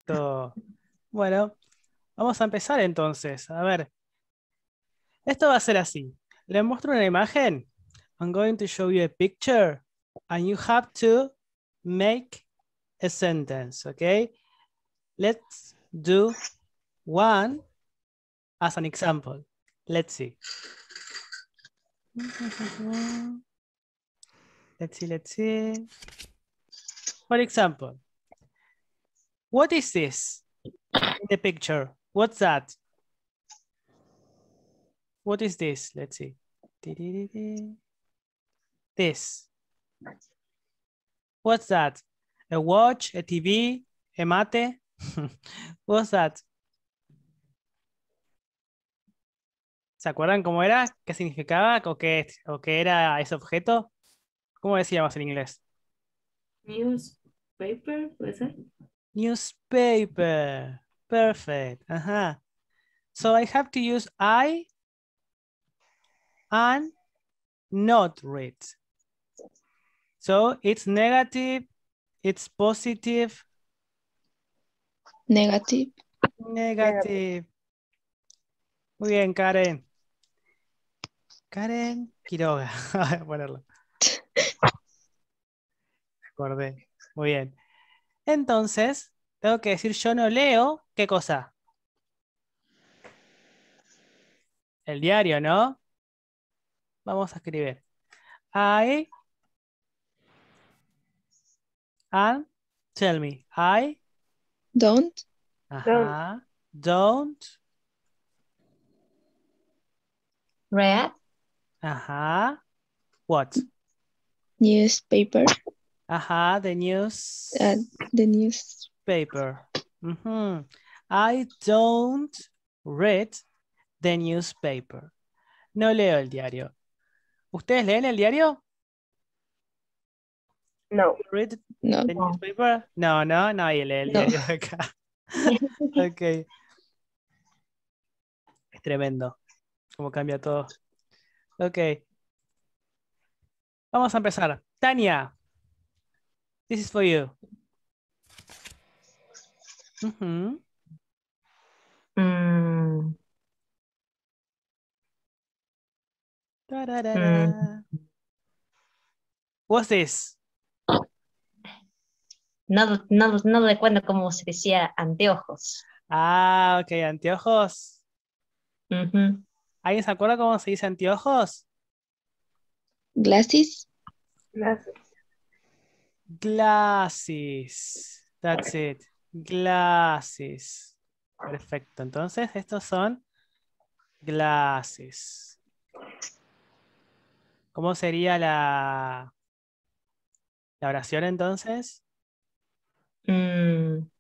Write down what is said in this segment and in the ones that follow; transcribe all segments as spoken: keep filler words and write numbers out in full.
Perfecto. Bueno, vamos a empezar entonces. A ver, esto va a ser así. Le muestro una imagen. I'm going to show you a picture and you have to make a sentence, okay? Let's do one as an example. Let's see. Let's see, let's see. For example, what is this in the picture? What's that? What is this? Let's see. This. What's that? A watch, a T V, a mate? What's that? ¿Se acuerdan cómo era? ¿Qué significaba? ¿O qué, o qué era ese objeto? ¿Cómo decíamos en inglés? Newspaper, ¿puede ser? Newspaper. Perfect. Ajá. So I have to use I and not read. So it's negative, it's positive. Negative. Negative. Muy bien, Karen. Karen Quiroga. Voy a ponerlo. Me acordé. Muy bien. Entonces, tengo que decir yo no leo. ¿Qué cosa? El diario, ¿no? Vamos a escribir. I and tell me. I Don't. ajá, don't. Read. Ajá. What? Newspaper. Ajá, the news. Uh, the news. Paper. Mhm. I don't read the newspaper. No leo el diario. ¿Ustedes leen el diario? No. Read No. the newspaper? No, no, nadie lee el No. diario de acá. Ok. Es tremendo cómo cambia todo. Ok. Vamos a empezar. Tania, this is for you. Mhm. Mm, Tararara. mm, What's this? no, no, no recuerdo cómo se decía anteojos. Ah, ok, anteojos. Ujú. ¿Alguien se acuerda cómo se dice anteojos? Glasses. Gracias. Glasses. That's it. Glasses. Perfecto. Entonces, estos son glasses. ¿Cómo sería la, la oración entonces? Mm,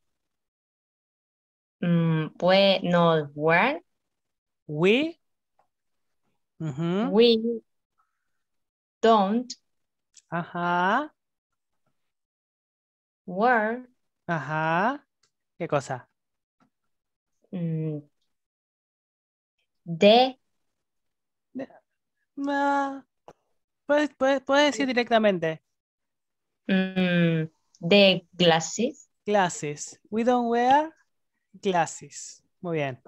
mm, pues no, where We. Ujú. we don't Ajá. wear Ajá. ¿Qué cosa? mm, the Ah, puedes, puedes- puedes decir directamente. mm, the glasses. Glasses. We don't wear glasses. Muy bien.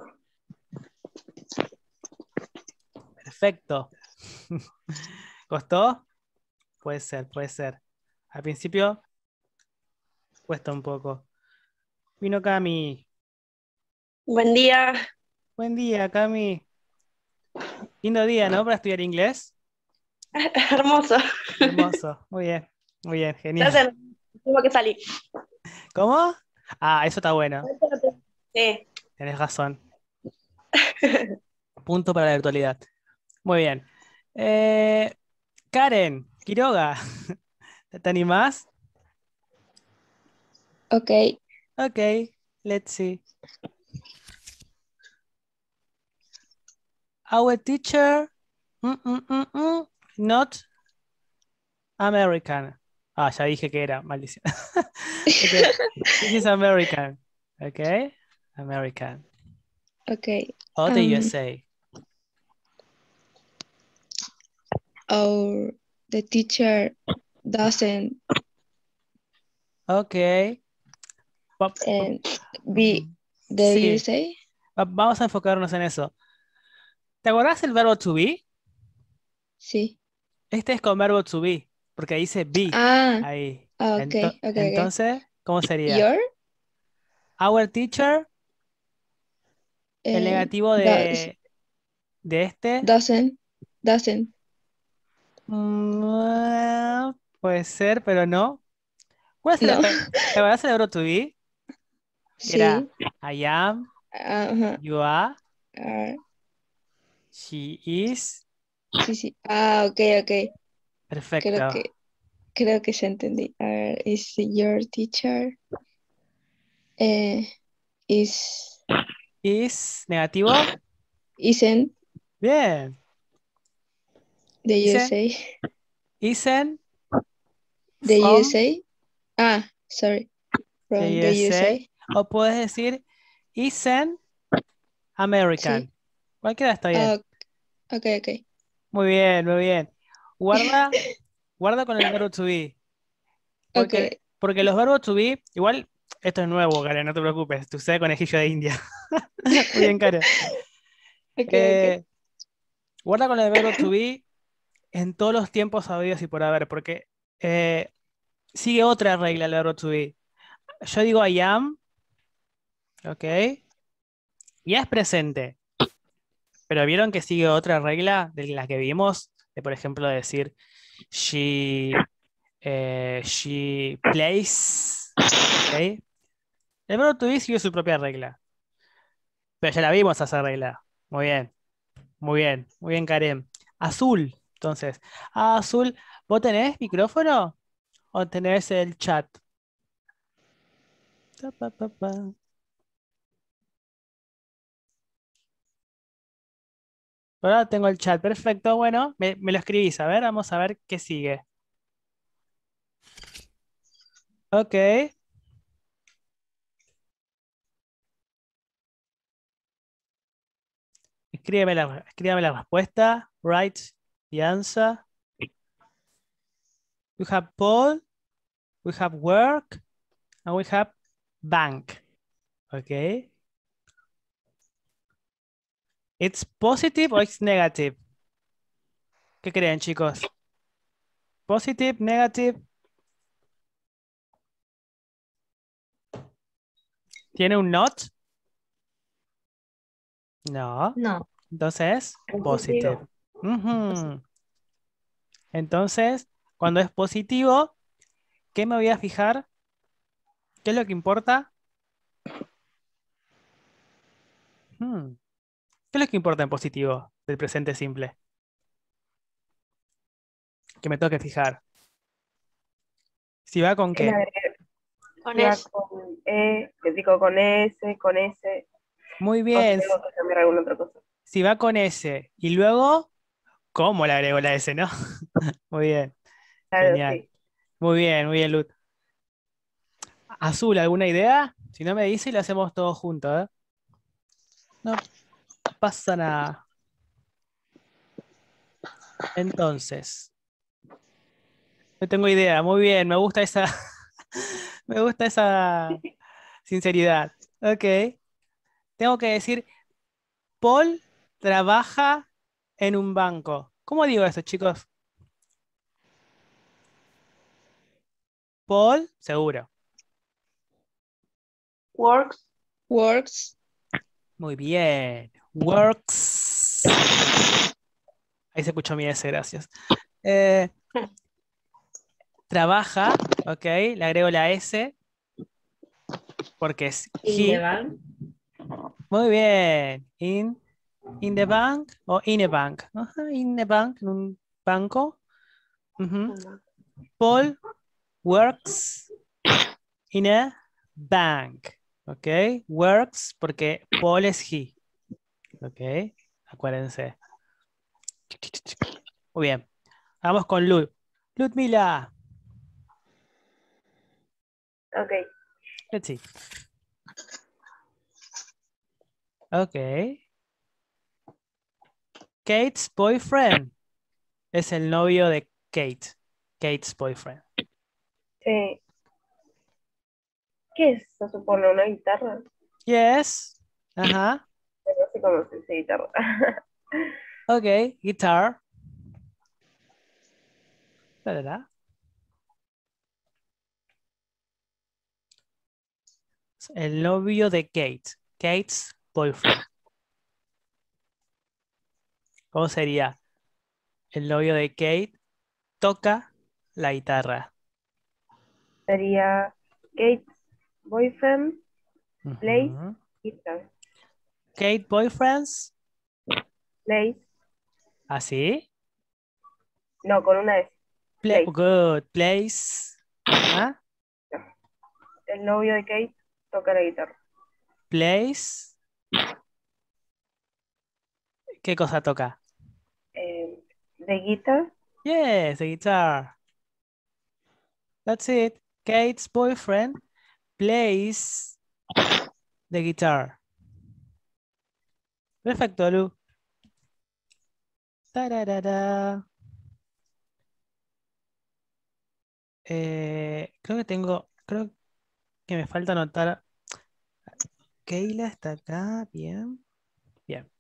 Perfecto. ¿Costó? Puede ser, puede ser. Al principio cuesta un poco. Vino Cami. Buen día. Buen día, Cami. Lindo día, ¿no? Para estudiar inglés. Hermoso. Hermoso. Muy bien. Muy bien, genial. Gracias. Tengo que salir. ¿Cómo? Ah, eso está bueno. Sí. Tenés razón. Punto para la virtualidad. Muy bien. Eh, Karen Quiroga. ¿Te animás? Okay. Ok, let's see. Our teacher, mm, mm, mm, mm, not American. Ah, ya dije que era, maldición. Okay, this is American. Okay, American. Okay. O the Um, U S A. Our the teacher doesn't. Okay. Va- And be the Sí. U S A. va- vamos a enfocarnos en eso. ¿Te acordás el verbo to be? Sí. Este es con verbo to be, porque dice be Ah, ahí. ah, ok, Ento- ok, ok. entonces, ¿cómo sería? Your Our teacher, el eh, negativo does, de, de este. doesn't, doesn't. Mm, puede ser, pero no. ¿Cuál es el, No. ¿te acordás el verbo to be? Que era Sí. I am, Ajá. you are, Ah, she is. sí, sí. Ah, ok, ok. Creo Perfecto. que, creo que se entendí. Ah, is your teacher eh, is Is negativo. isn't Bien. the Isn't, U S A? isn't The from U S A? Ah, sorry. From the the U S A. U S A. O puedes decir isn't American. Sí. Cualquiera está bien. Ah, ok, ok. Muy bien, muy bien. Guarda, guarda con el verbo to be. Porque, Ok. porque los verbos to be, igual, esto es nuevo, Karen, no te preocupes. Tu sé conejillo de India. Muy bien, Karen. Ok, ok. Eh, guarda con el verbo to be en todos los tiempos habidos y por haber, porque eh, sigue otra regla el verbo to be. Yo digo I am, ¿ok? Ya es presente, pero vieron que sigue otra regla de la que vimos, de por ejemplo decir she, eh, she plays, ¿ok? El verbo to be sigue su propia regla, pero ya la vimos esa regla. Muy bien, muy bien, muy bien, Karen. Azul, entonces. Ah, Azul, ¿vos tenés micrófono o tenés el chat? Ta, pa, pa, pa. Ahora tengo el chat, perfecto. Bueno, me, me lo escribís, a ver, vamos a ver qué sigue. Ok. Escríbeme la, escríbame la respuesta. Write the answer. We have Paul, we have work, and we have bank. Okay. It's positive or it's negative? ¿Qué creen, chicos? Positive, negative. ¿Tiene un not? No. No. Entonces, positive. Positivo. Ujú. Entonces, cuando es positivo, ¿qué me voy a fijar? ¿Qué es lo que importa? Hmm. ¿Qué es lo que importa en positivo del presente simple? Que me tengo que fijar. Si va con El qué. agregar Con ya eso. con E, que digo con S, con S, Muy o si bien. tengo que cambiar alguna otra cosa. Si va con S. Y luego, ¿cómo le agrego la S, no? Muy bien. Claro, Genial. sí. Muy bien, muy bien, Luz. Azul, ¿alguna idea? Si no me dice, lo hacemos todos juntos, ¿eh? No pasa nada. Entonces, no tengo idea. Muy bien, me gusta esa, me gusta esa sinceridad. Ok. Tengo que decir, Paul trabaja en un banco. ¿Cómo digo eso, chicos? Paul, seguro. Works. Works. Muy bien. Works. Ahí se escuchó mi S, gracias. Eh, trabaja, ok, le agrego la S porque es In the he. bank. Muy bien. In, in the bank o in a bank. Ajá, in the bank, en un banco. Ujú. Paul works in a bank. Ok, works porque Paul es he. Ok, acuérdense. Muy bien. Vamos con Lud. Ludmila. Ok. Let's see. Ok. Kate's boyfriend es el novio de Kate. Kate's boyfriend. Sí. ¿Qué es? Se supone una guitarra. Yes. Ajá. No sé cómo se dice guitarra. Ok, guitar. ¿Verdad? El novio de Kate. Kate's boyfriend. ¿Cómo sería? El novio de Kate toca la guitarra. Sería Kate's boyfriend plays Ujú. guitar. Kate boyfriends. Plays, ¿Así? no, con una S. Play, Plays. good. Plays. Ajá. El novio de Kate toca la guitarra. Plays. ¿Qué cosa toca? Eh, the guitar. Yes, the guitar. That's it. Kate's boyfriend plays the guitar. Perfecto, Lu. Tararara. Eh, creo que tengo, creo que me falta anotar. Keila está acá, bien, bien.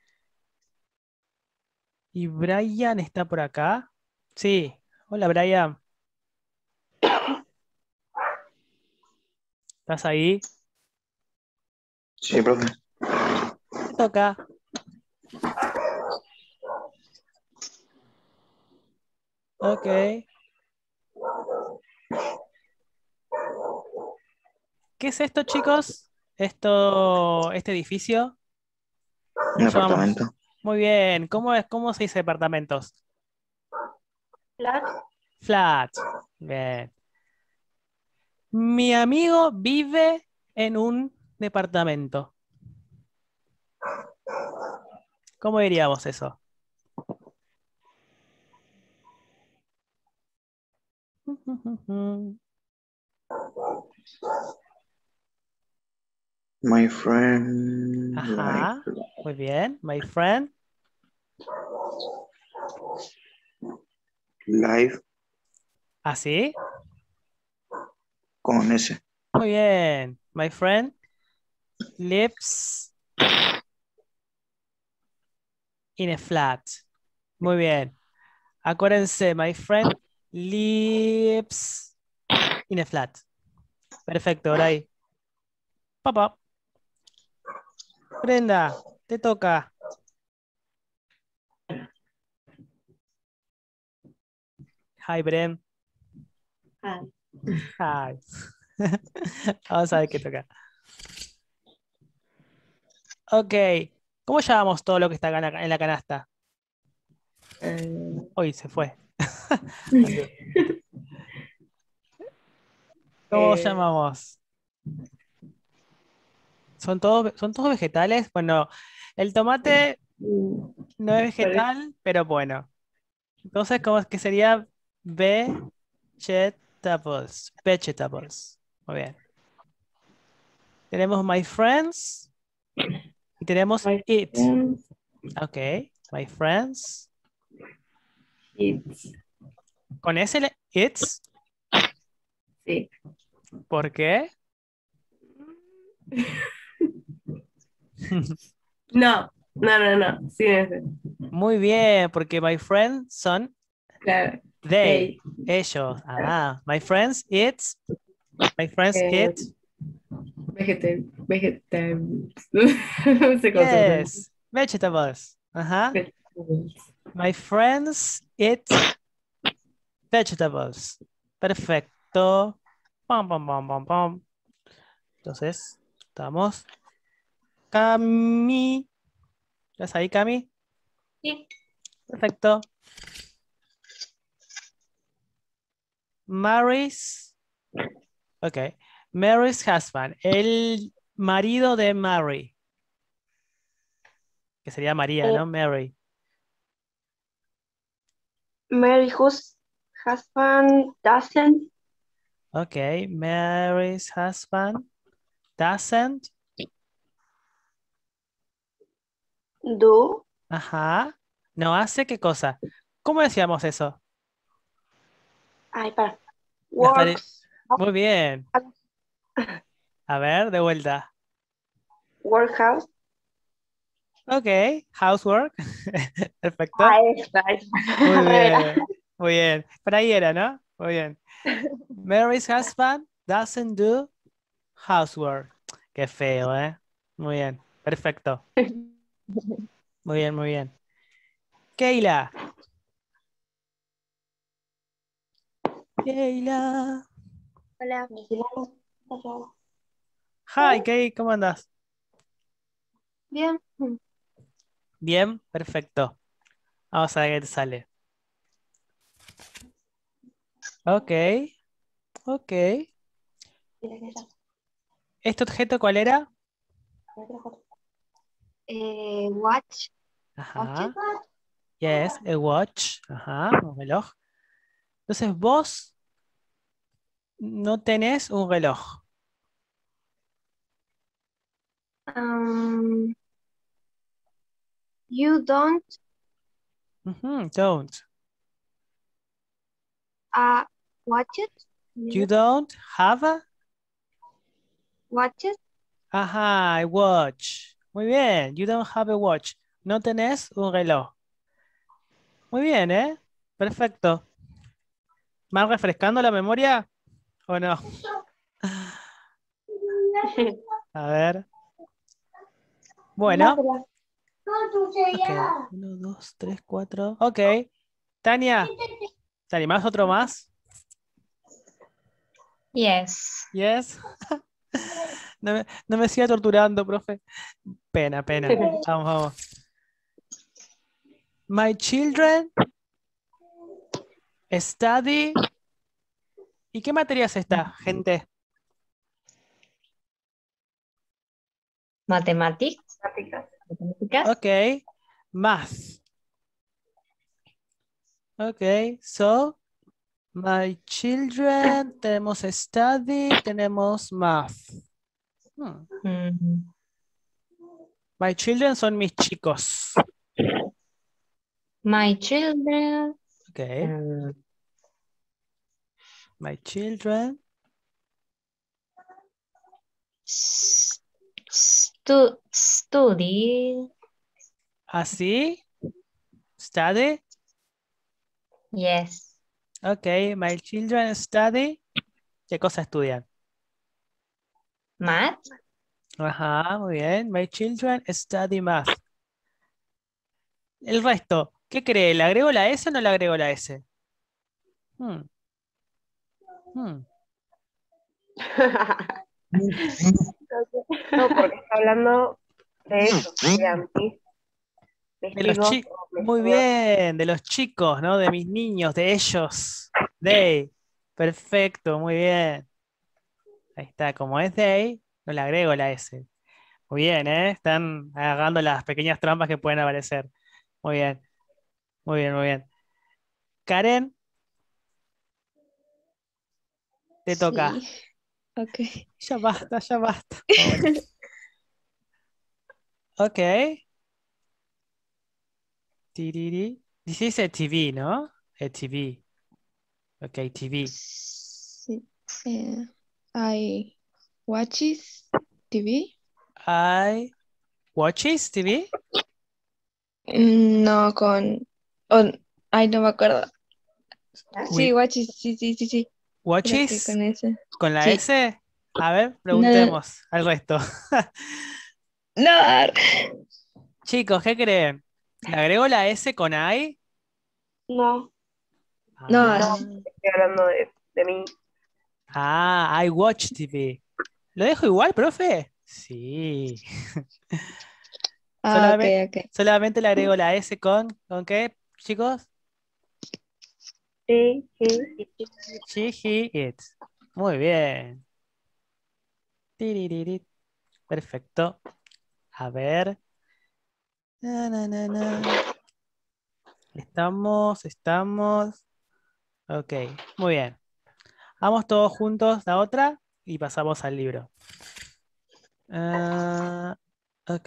¿Y Brian está por acá? Sí. Hola, Brian. ¿Estás ahí? Sí, profe. Te toca. Ok. ¿Qué es esto, chicos? Esto, este edificio. Un ¿Cómo llamamos? apartamento. Muy bien. ¿Cómo es, cómo se dice departamentos? Flat. Flat. Bien. Mi amigo vive en un departamento. ¿Cómo diríamos eso? My friend. Ajá. Like, Muy bien. My friend. live ¿Así? con S. Muy bien. My friend lives in a flat. Muy bien. Acuérdense, my friend lives in a flat. Perfecto, ahora ahí. Papá. Brenda, te toca. Hi, Bren. Ah, Hi. Vamos a ver qué toca. Ok. ¿Cómo llamamos todo lo que está acá en la, en la canasta? eh, Uy, se fue. ¿Cómo eh, llamamos? ¿Son todos, son todos vegetales? Bueno, el tomate mm, no es ¿cuál es? vegetal, pero bueno. Entonces, ¿cómo es que sería vegetables? Vegetables. Muy bien. Tenemos my friends y tenemos My it. friends, Ok, my friends. it's, Con ese le- it's. sí. ¿Por qué? No, no, no, no, sí, ese. Muy bien, porque my friends son Claro. they, Hey, ellos. Ah, my friends, it's. My friends, eh, it. vegetal, vegetal, no sé cómo se pronuncia. Yes, vegetables. Ajá. Vegetables. My friends, it vegetables. Perfecto. Pam, pam, pam, pam, pam. Entonces, estamos. Cami. ¿Estás ahí, Cami? Sí. Perfecto. Mary's. Ok. Mary's husband. El marido de Mary. Que sería María, Eh, ¿no? Mary. Mary whose husband doesn't Ok. Mary's husband doesn't. do. Ajá. No hace qué cosa. ¿Cómo decíamos eso? Ay, para. Las tare- Works. Muy bien. A ver, de vuelta. Workhouse. Ok, housework. Perfecto. Ah, esta, esta. Muy bien, muy bien. Por ahí era, ¿no? Muy bien. Mary's husband doesn't do housework. Qué feo, ¿eh? Muy bien, perfecto. Muy bien, muy bien. Keila. Keila. Hola. Hi, Kei, ¿cómo andas? Bien. Bien, perfecto. Vamos a ver qué te sale. Ok, ok. ¿Este objeto cuál era? Eh, watch. Ajá. Yes, a watch. Ajá, un reloj. Entonces vos no tenés un reloj. Um, you don't Ujú, don't. uh, watch it. You don't have a... Watch it. Ajá, a watch. Muy bien. You don't have a watch. No tenés un reloj. Muy bien, ¿eh? Perfecto. ¿Más refrescando la memoria o no? A ver. Bueno. Ok. Uno, dos, tres, cuatro. Ok. Tania, ¿te animás otro más? Yes. Yes. No me, no me siga torturando, profe. Pena, pena. Vamos, vamos. My children study. ¿Y qué materia es esta, gente? Mathematics. Prácticas. Matemáticas. Ok. Math. Ok. So, my children, tenemos study, tenemos math. Hmm. Mm, My children son mis chicos. My children. Ok. um, My children. s- stu- study. Así. Study. Yes. Ok. My children study. ¿Qué cosa estudian? Math. Ajá, muy bien. My children study math. El resto, ¿qué cree? ¿Le agrego la S o no le agrego la S? Hmm, hmm. No, porque está hablando de eso, de a mis, mis De los chicos, chicos. o mis Muy niños. bien, de los chicos, ¿no? De mis niños, de ellos. They. Perfecto, muy bien. Ahí está, como es they, no le agrego la S. Muy bien, ¿eh? Están agarrando las pequeñas trampas que pueden aparecer. Muy bien, muy bien, muy bien. Karen, te toca. Sí. Ok. Ya basta, ya basta. Ah, bueno. Ok. Tiriri. Dice T V, ¿no? El T V. Ok, T V. Sí. Eh, I watches T V. I watches T V. Mm, No, con... oh, ay, no me acuerdo. Sí, We watches, sí, sí, sí, sí. Creo que watches con ese. con la Sí. S. A ver, No, preguntemos al resto. no. Chicos, ¿qué creen? ¿Le agrego la S con I? No. Ah, No, No, estoy hablando de, de mí. ah, I watch T V. ¿Lo dejo igual, profe? Sí. ah, ok, Solamente, ok. solamente le agrego la S con, ¿con qué, chicos? Sí, sí. She, he, it. Muy bien. Tiriririt. Perfecto. A ver. Na, na, na, na. Estamos, estamos. Ok, muy bien. Vamos todos juntos la otra y pasamos al libro. Ah, ok.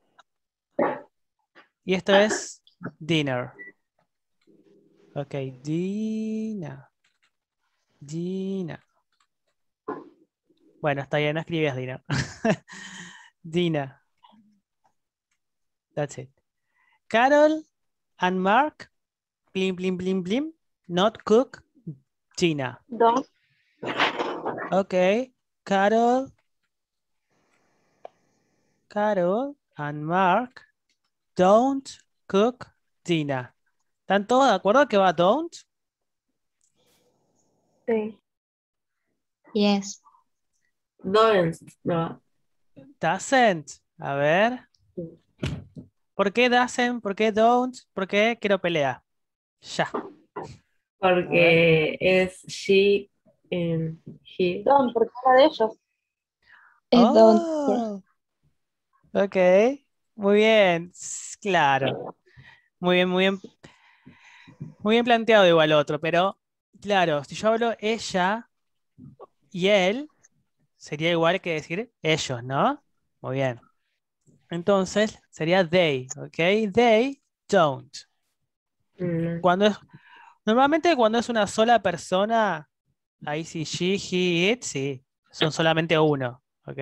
Y esto es dinner. Ok, dinner. Dinner. Bueno, está bien, no escribías Dina. Dina. That's it. Carol and Mark, blim, blim, blim, blim, not cook Gina. Don't. Okay. Carol, Carol and Mark don't cook Gina. ¿Están todos de acuerdo que va don't? Sí. Yes. Don't. No. Doesn't. A ver. ¿Por qué doesn't? ¿Por qué don't? ¿Por qué quiero pelear? Ya. Porque es she and he. Don't, porque era de ellos. Es don't. Oh. Ok. Muy bien. S- Claro. Muy bien, muy bien. Muy bien planteado igual otro, pero claro, si yo hablo ella y él, sería igual que decir ellos, ¿no? Muy bien. Entonces sería they, ¿ok? They don't. Mm, Cuando es, normalmente cuando es una sola persona, ahí sí, she, he, it, sí, son solamente uno, ¿ok?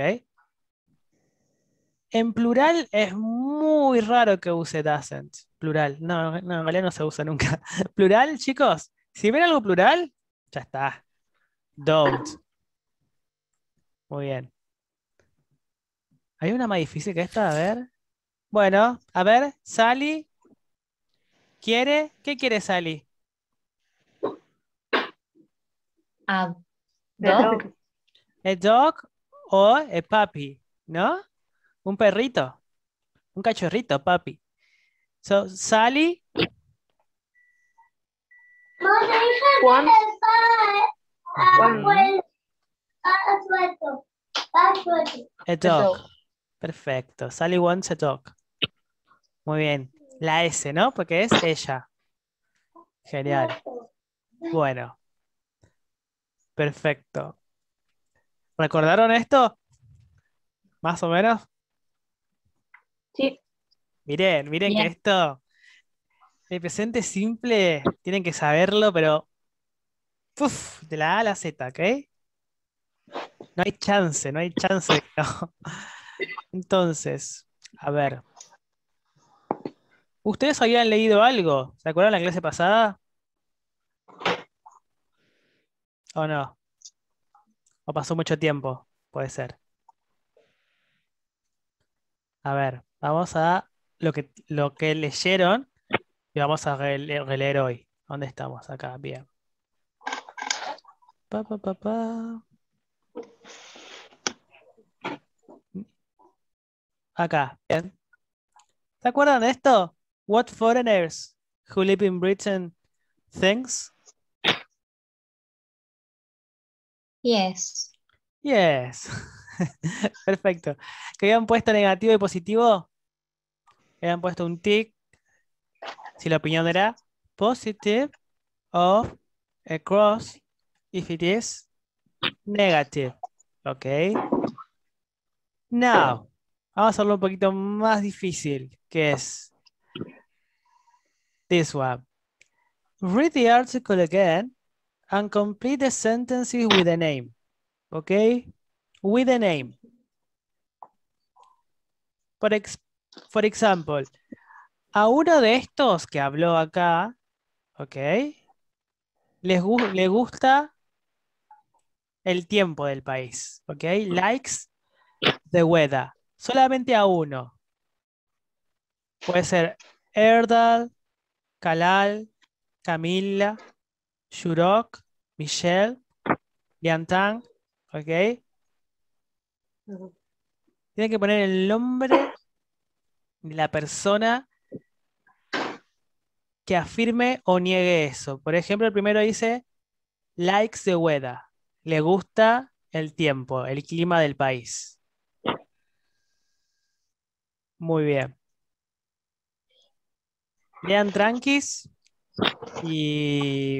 En plural es muy raro que use doesn't. Plural. No, no, en realidad no se usa nunca. Plural, chicos, si ven algo plural, ya está. Don't. Muy bien. ¿Hay una más difícil que esta? A ver. Bueno, a ver, Sally, ¿quiere? ¿Qué quiere Sally? A The dog. dog. ¿A dog o a puppy? ¿No? Un perrito. Un cachorrito, puppy. So, Sally, One. ujú, a the dog. dog. Perfecto. Sally wants a dog. Muy bien. La S, ¿no? Porque es ella. Genial. Bueno, perfecto. ¿Recordaron esto? Más o menos. Sí. Miren, miren que Bien. esto, el presente simple, tienen que saberlo, pero uf, de la A a la Z, ¿ok? No hay chance, no hay chance de que no. Entonces, a ver. ¿Ustedes habían leído algo? ¿Se acuerdan la clase pasada? ¿O no? ¿O pasó mucho tiempo? Puede ser. A ver, vamos a lo que, lo que leyeron y vamos a rele- releer hoy. ¿Dónde estamos? Acá, bien. Pa, pa, pa, pa. Acá, bien. ¿Se acuerdan de esto? What foreigners who live in Britain thinks? Yes. Yes. Perfecto. Que habían puesto negativo y positivo. Habían puesto un tick si la opinión era positive o a cross if it is negative. Ok. Now, vamos a hacerlo un poquito más difícil, que es this one. Read the article again and complete the sentences with a name. Okay? With a name. For, ex for example, a uno de estos que habló acá, ¿ok? Les gu- le gusta el tiempo del país, ¿ok? Likes the weather. Solamente a uno. Puede ser Erdal, Kalal, Camila, Shurok, Michelle, Liantang, ¿ok? Tienen que poner el nombre de la persona que afirme o niegue eso. Por ejemplo, el primero dice likes the weather. Le gusta el tiempo, el clima del país. Muy bien. Lean tranquis y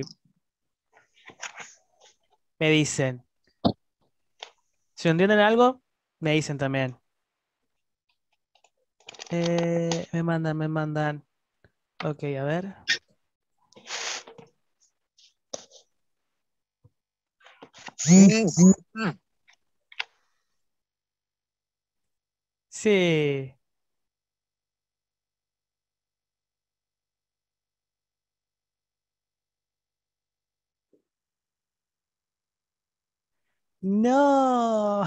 me dicen. Si no entienden algo, me dicen también. Eh, me mandan, me mandan. Ok, a ver. Sí. No.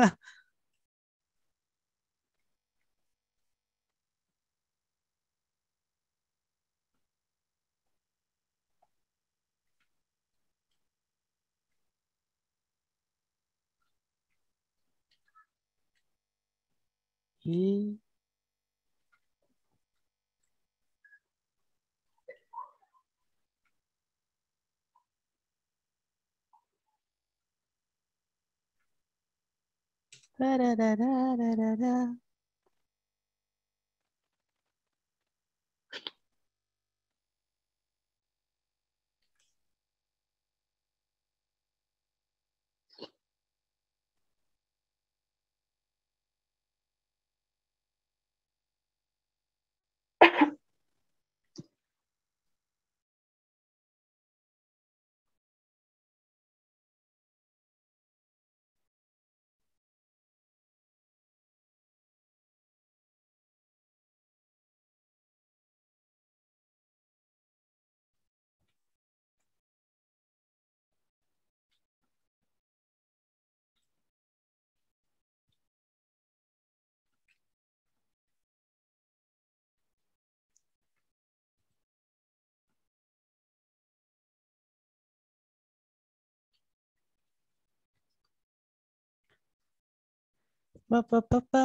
Y tarararararara. Pa, pa, pa, pa.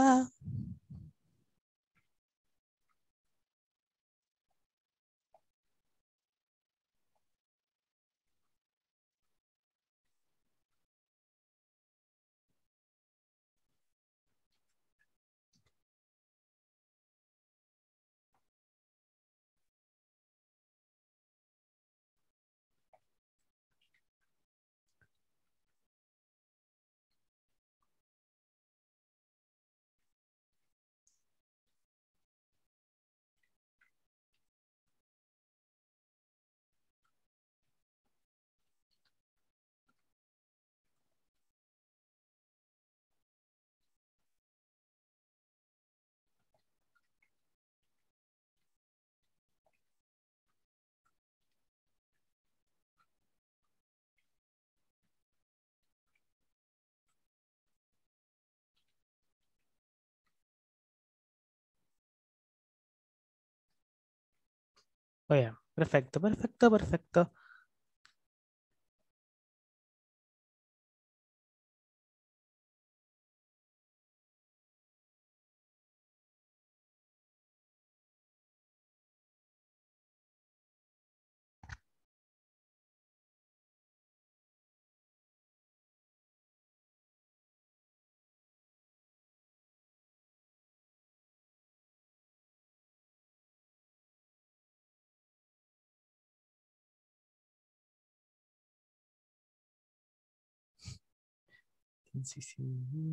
Muy bien, perfecto, perfecto, perfecto. Sí, sí.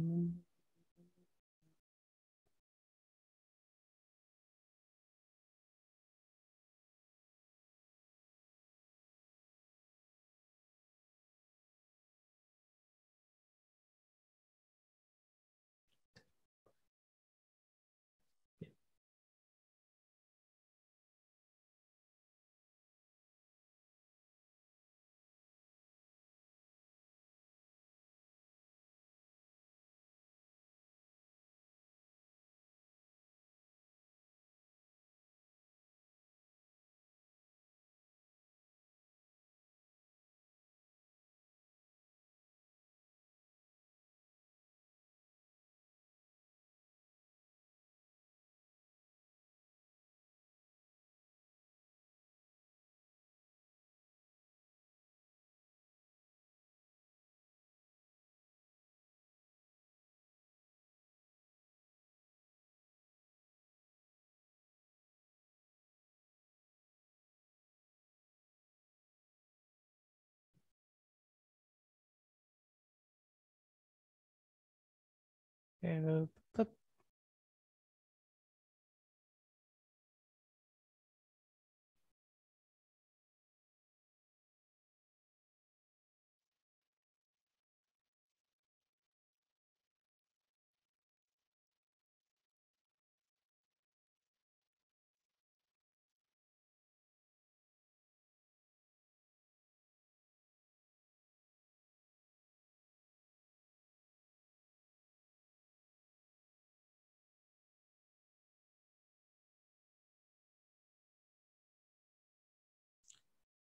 Eh, pa-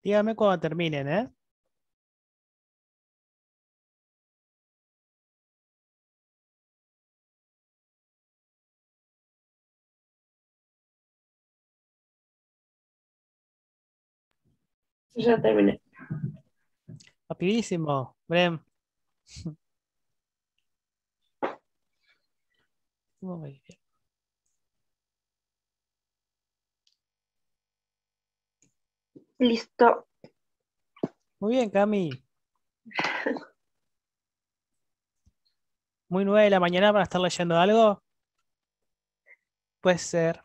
Dígame cuando terminen, ¿eh? Ya terminé. Rapidísimo, Brem. Muy bien. Listo. Muy bien, Cami. Muy nueve de la mañana para estar leyendo algo. Puede ser.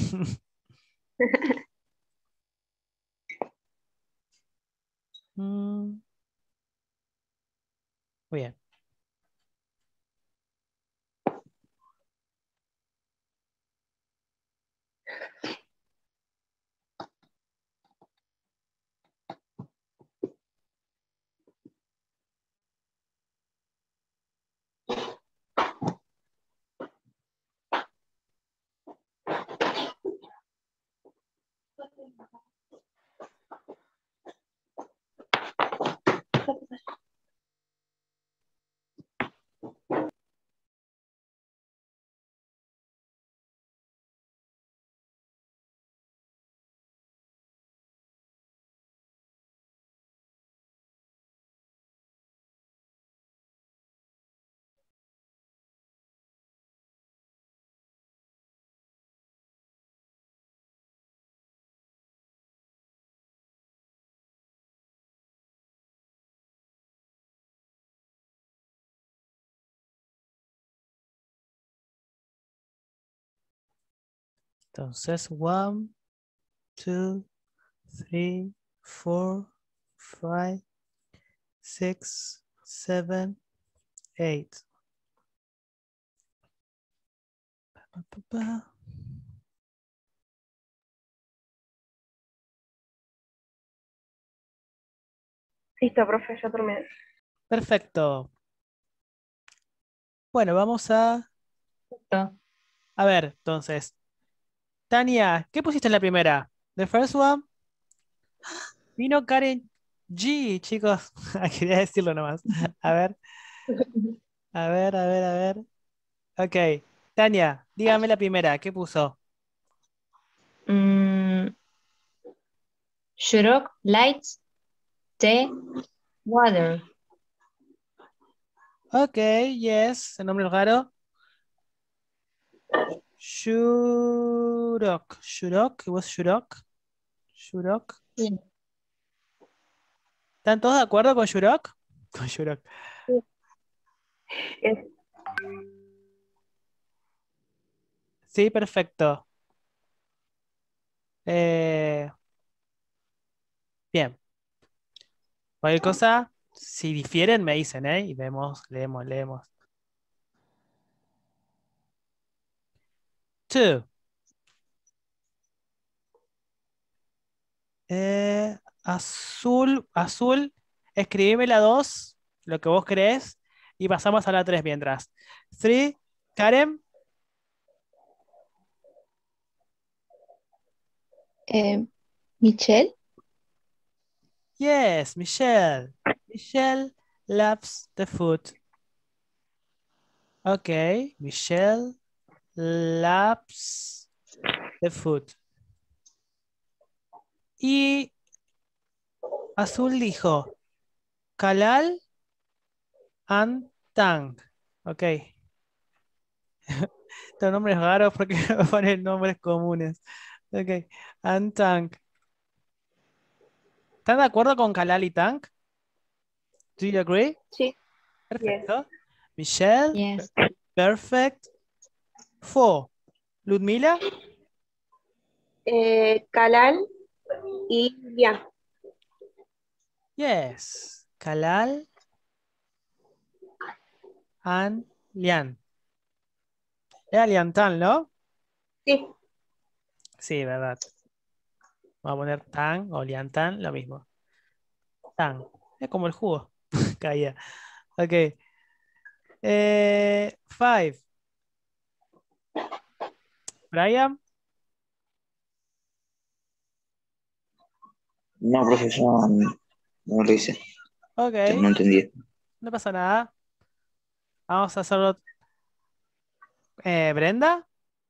Mm, muy bien. Entonces, one, two, three, four, five, six, seven, eight. Pa, pa, pa. Listo, profe, ya terminé. Perfecto. Bueno, vamos a... Listo. A ver, entonces. Tania, ¿qué pusiste en la primera? The first one. Vino Karen G, chicos. Quería decirlo nomás. A ver, a ver, a ver, a ver. Ok. Tania, dígame la primera. ¿Qué puso? Mm, Shurok lights the water. Ok, yes. El nombre es raro. Shurok. Shurok. It was Shurok. Shurok. Sí. ¿Están todos de acuerdo con Shurok? Con Shurok. Es- Sí, perfecto. Eh, bien. Cualquier cosa, si difieren, me dicen, ¿eh? Y vemos, leemos, leemos. Two. Eh, azul, azul. Escribime la dos, lo que vos crees, y pasamos a la tres mientras. Three. Karen. Eh, Michelle, Yes, Michelle. Michelle loves the food. Ok, Michelle loves the food. Y azul dijo Kalal and Tang. Ok. Estos nombres raros porque ponen nombres comunes. Ok. And Tang. ¿Están de acuerdo con Kalal y Tang? Do you agree? Sí. Perfecto. Michelle, Yes. perfect. Four. Ludmila, Eh, Kalal y Lian. yes. Kalal and Lian. Era Liantan, ¿no? Sí. Sí, verdad. Vamos a poner Tang o Liantan, lo mismo. Tang. Es como el jugo. Caía. Ok. Eh, five. Brian, No, profesor, no, no lo hice. Ok, Yo no entendí. no pasa nada. Vamos a hacerlo. Eh, Brenda.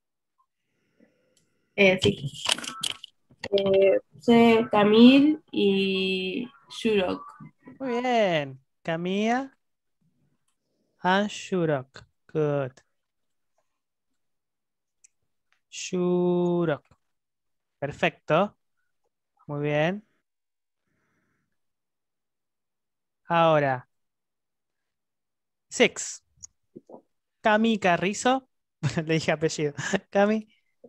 Eh, sí. Eh, puse Camille y Shurok. Muy bien. Camilla and Shurok. Good. Shurok. Perfecto. Muy bien. Ahora. Six. Cami Carrizo. Le dije apellido. Cami.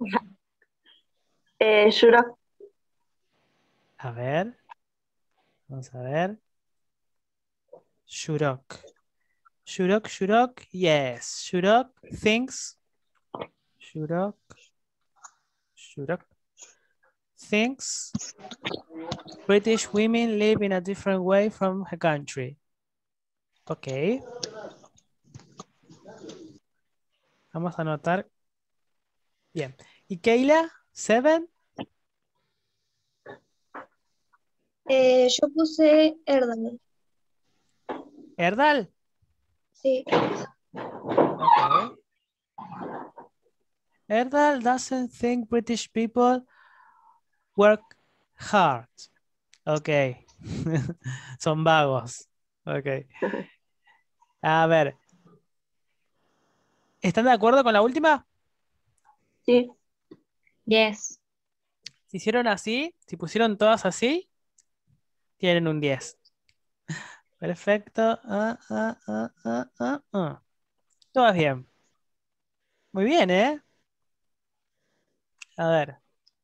Eh, Shurok. A ver. Vamos a ver. Shurok. Shurok, Shurok. Yes. Shurok thinks. Shurok. Shurok thinks British women live in a different way from her country. Ok. Vamos a anotar. Bien. ¿Y Keila? ¿Seven? Eh, yo puse Erdal. ¿Erdal? Sí. Okay. Erdal doesn't think British people work hard. Ok. Son vagos. Ok. A ver. ¿Están de acuerdo con la última? Sí. Yes. Si hicieron así, si pusieron todas así, tienen un diez. Perfecto. Ah, ah, ah, ah, ah, ah. Todas bien. Muy bien, ¿eh? A ver.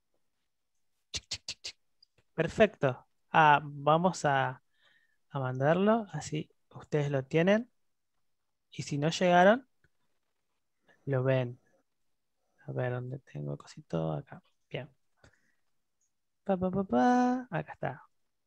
Perfecto. Ah, vamos a, a mandarlo, así ustedes lo tienen. Y si no llegaron, lo ven. A ver, ¿dónde tengo cosito? Acá. Bien. Pa, pa, pa, pa. Acá está.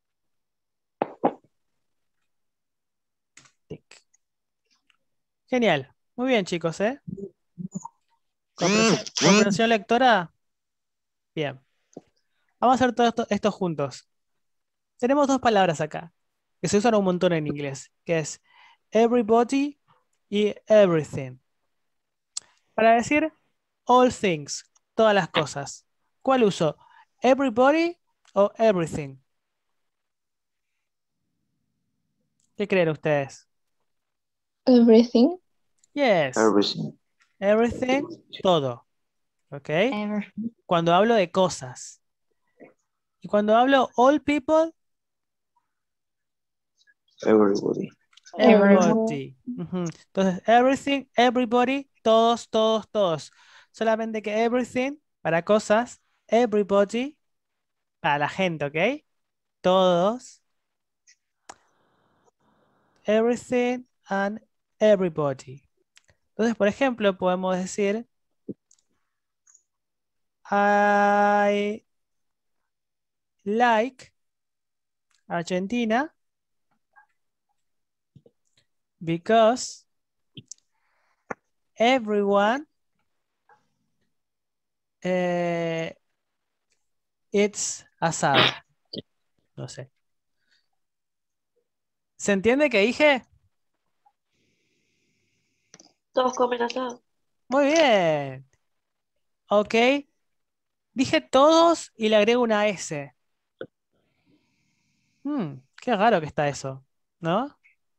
Tic. Genial. Muy bien, chicos, ¿eh? Comprensión, comprensión lectora. Bien. Vamos a hacer todo esto, esto juntos. Tenemos dos palabras acá, que se usan un montón en inglés, que es everybody y everything. Para decir all things, todas las cosas. ¿Cuál uso? ¿Everybody o everything? ¿Qué creen ustedes? Everything. Yes. Everything. Everything, todo. ¿Ok? Ever. Cuando hablo de cosas. Y cuando hablo all people, Everybody. everybody. Ujú. Entonces, everything, everybody, todos, todos, todos. Solamente que everything para cosas, everybody para la gente, ¿ok? Todos. Everything and everybody. Entonces, por ejemplo, podemos decir I like Argentina because everyone eh, it's asado. No sé. ¿Se entiende qué dije? Todos comen asado. Muy bien. Ok. Dije todos y le agrego una S. Hmm, qué raro que está eso, ¿no?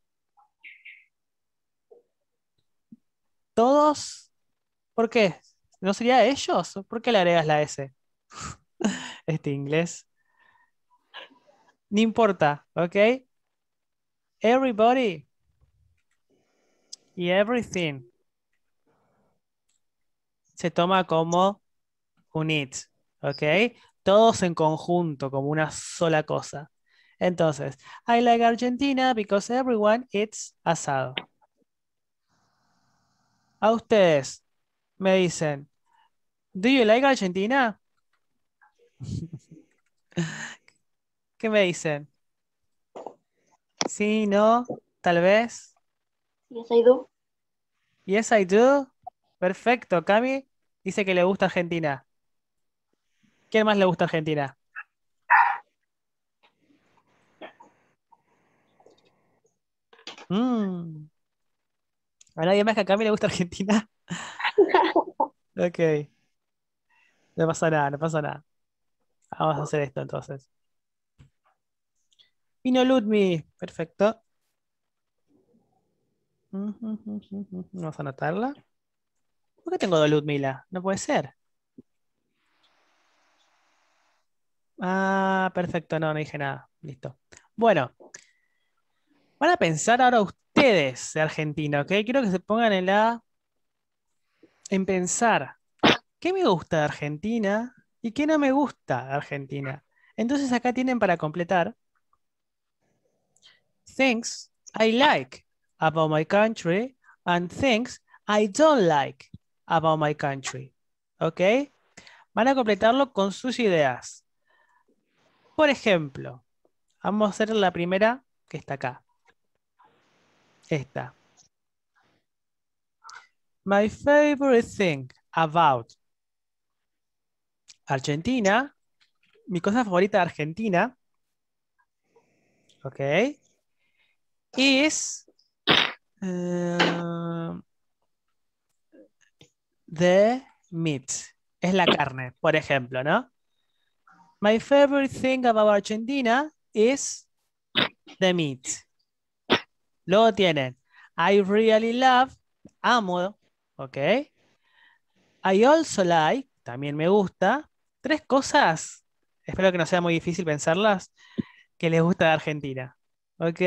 Todos. ¿Por qué? ¿No sería ellos? ¿Por qué le agregas la S? Este inglés. No importa, ¿ok? Everybody y everything se toma como un it, ¿ok? Todos en conjunto, como una sola cosa. Entonces, I like Argentina because everyone eats asado. A ustedes me dicen, ¿do you like Argentina? ¿Qué me dicen? Sí, no, tal vez. Yes, I do. Yes, I do. Perfecto. Cami dice que le gusta Argentina. ¿Quién más le gusta Argentina? Mm. ¿A nadie más que a Cami le gusta Argentina? Ok, no pasa nada, no pasa nada. Vamos a hacer esto entonces. Pino Ludmi, perfecto. Vamos a anotarla. ¿Por qué tengo dos Ludmila? No puede ser. Ah, perfecto, no, no dije nada. Listo. Bueno, van a pensar ahora ustedes de Argentina, ¿ok? Quiero que se pongan en la... en pensar, ¿qué me gusta de Argentina y qué no me gusta de Argentina? Entonces acá tienen para completar things I like about my country and things I don't like about my country. ¿Ok? Van a completarlo con sus ideas. Por ejemplo, vamos a hacer la primera que está acá. Esta. My favorite thing about Argentina, mi cosa favorita de Argentina, ¿ok? Is uh, the meat. Es la carne, por ejemplo, ¿no? My favorite thing about Argentina is the meat. Luego tienen I really love, amo, ¿ok? I also like, también me gusta. Tres cosas, espero que no sea muy difícil pensarlas, que les gusta de Argentina, ¿ok?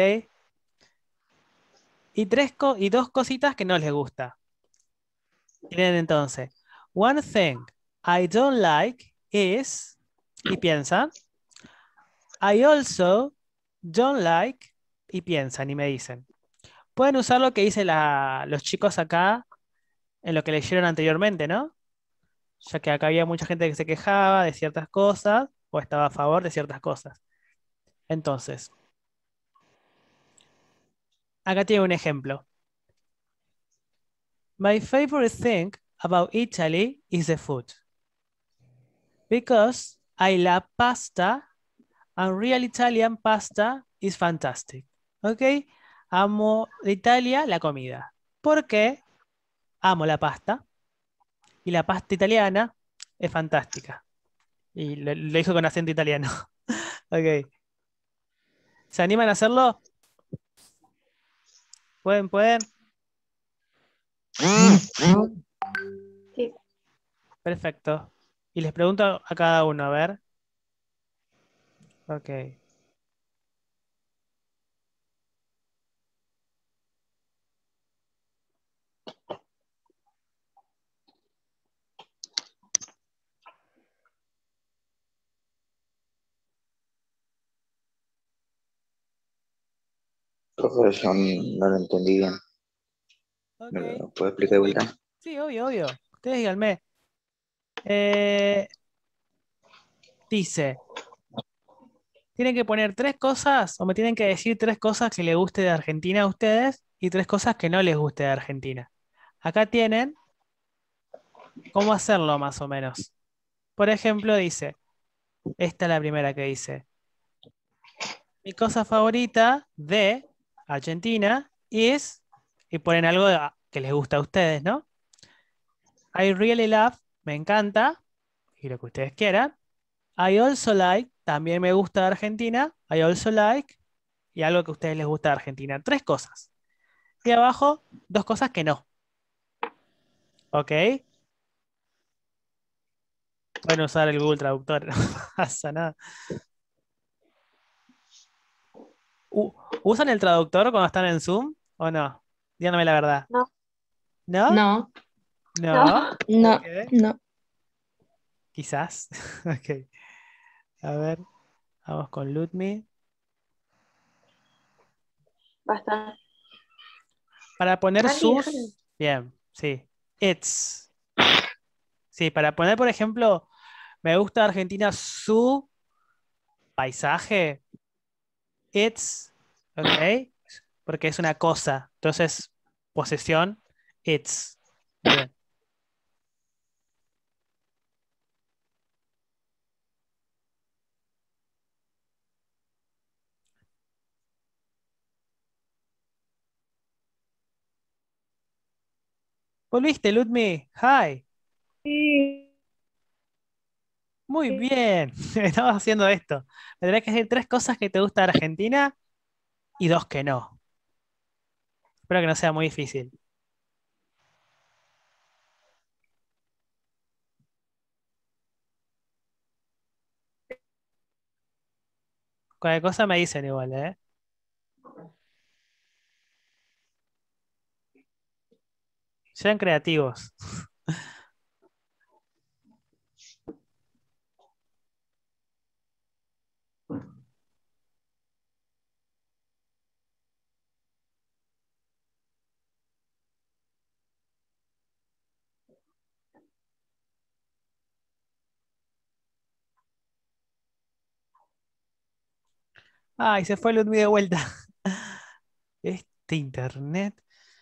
Y, tres co- y dos cositas que no les gusta. Tienen entonces, one thing I don't like is, y piensan, I also don't like, y piensan y me dicen. Pueden usar lo que dicen la- los chicos acá en lo que leyeron anteriormente, ¿no? Ya que acá había mucha gente que se quejaba de ciertas cosas o estaba a favor de ciertas cosas. Entonces, acá tiene un ejemplo. My favorite thing about Italy is the food. Because I love pasta and real Italian pasta is fantastic. ¿Ok? Amo de Italia la comida. ¿Por qué? Amo la pasta y la pasta italiana es fantástica. Y lo, lo dijo con acento italiano. Ok. ¿Se animan a hacerlo? ¿Pueden? ¿Pueden? Sí. Perfecto. Y les pregunto a cada uno, a ver. Ok. Profesor, no lo entendí bien. ¿Me Ok. lo puede explicar de vuelta? Sí, obvio, obvio. Ustedes díganme. Eh, dice, tienen que poner tres cosas o me tienen que decir tres cosas que les guste de Argentina a ustedes y tres cosas que no les guste de Argentina. Acá tienen cómo hacerlo más o menos. Por ejemplo, dice, esta es la primera que dice, mi cosa favorita de Argentina es, y ponen algo de- que les gusta a ustedes, ¿no? I really love, me encanta, y lo que ustedes quieran. I also like, también me gusta de Argentina. I also like, y algo que a ustedes les gusta de Argentina. Tres cosas. Y abajo, dos cosas que no. ¿Ok? Pueden usar el Google Traductor, no pasa nada. U- ¿Usan el traductor cuando están en Zoom o no? Díganme la verdad. No, ¿No? No. No. no, No, Ok. no. Quizás. Ok. A ver, vamos con Ludmi. bastante. Para poner Andy, déjame. sus. Bien, sí. It's. Sí, para poner, por ejemplo, me gusta Argentina su paisaje. It's. Ok. Porque es una cosa. Entonces, posesión. It's. Bien. ¿Volviste, Ludmi? Hi. Sí. Muy bien. Estamos haciendo esto. Me tendrás que decir tres cosas que te gusta de Argentina y dos que no. Espero que no sea muy difícil. Cualquier cosa me dicen igual, ¿eh? Sean creativos. Ay, se fue Ludmi de vuelta. Este internet.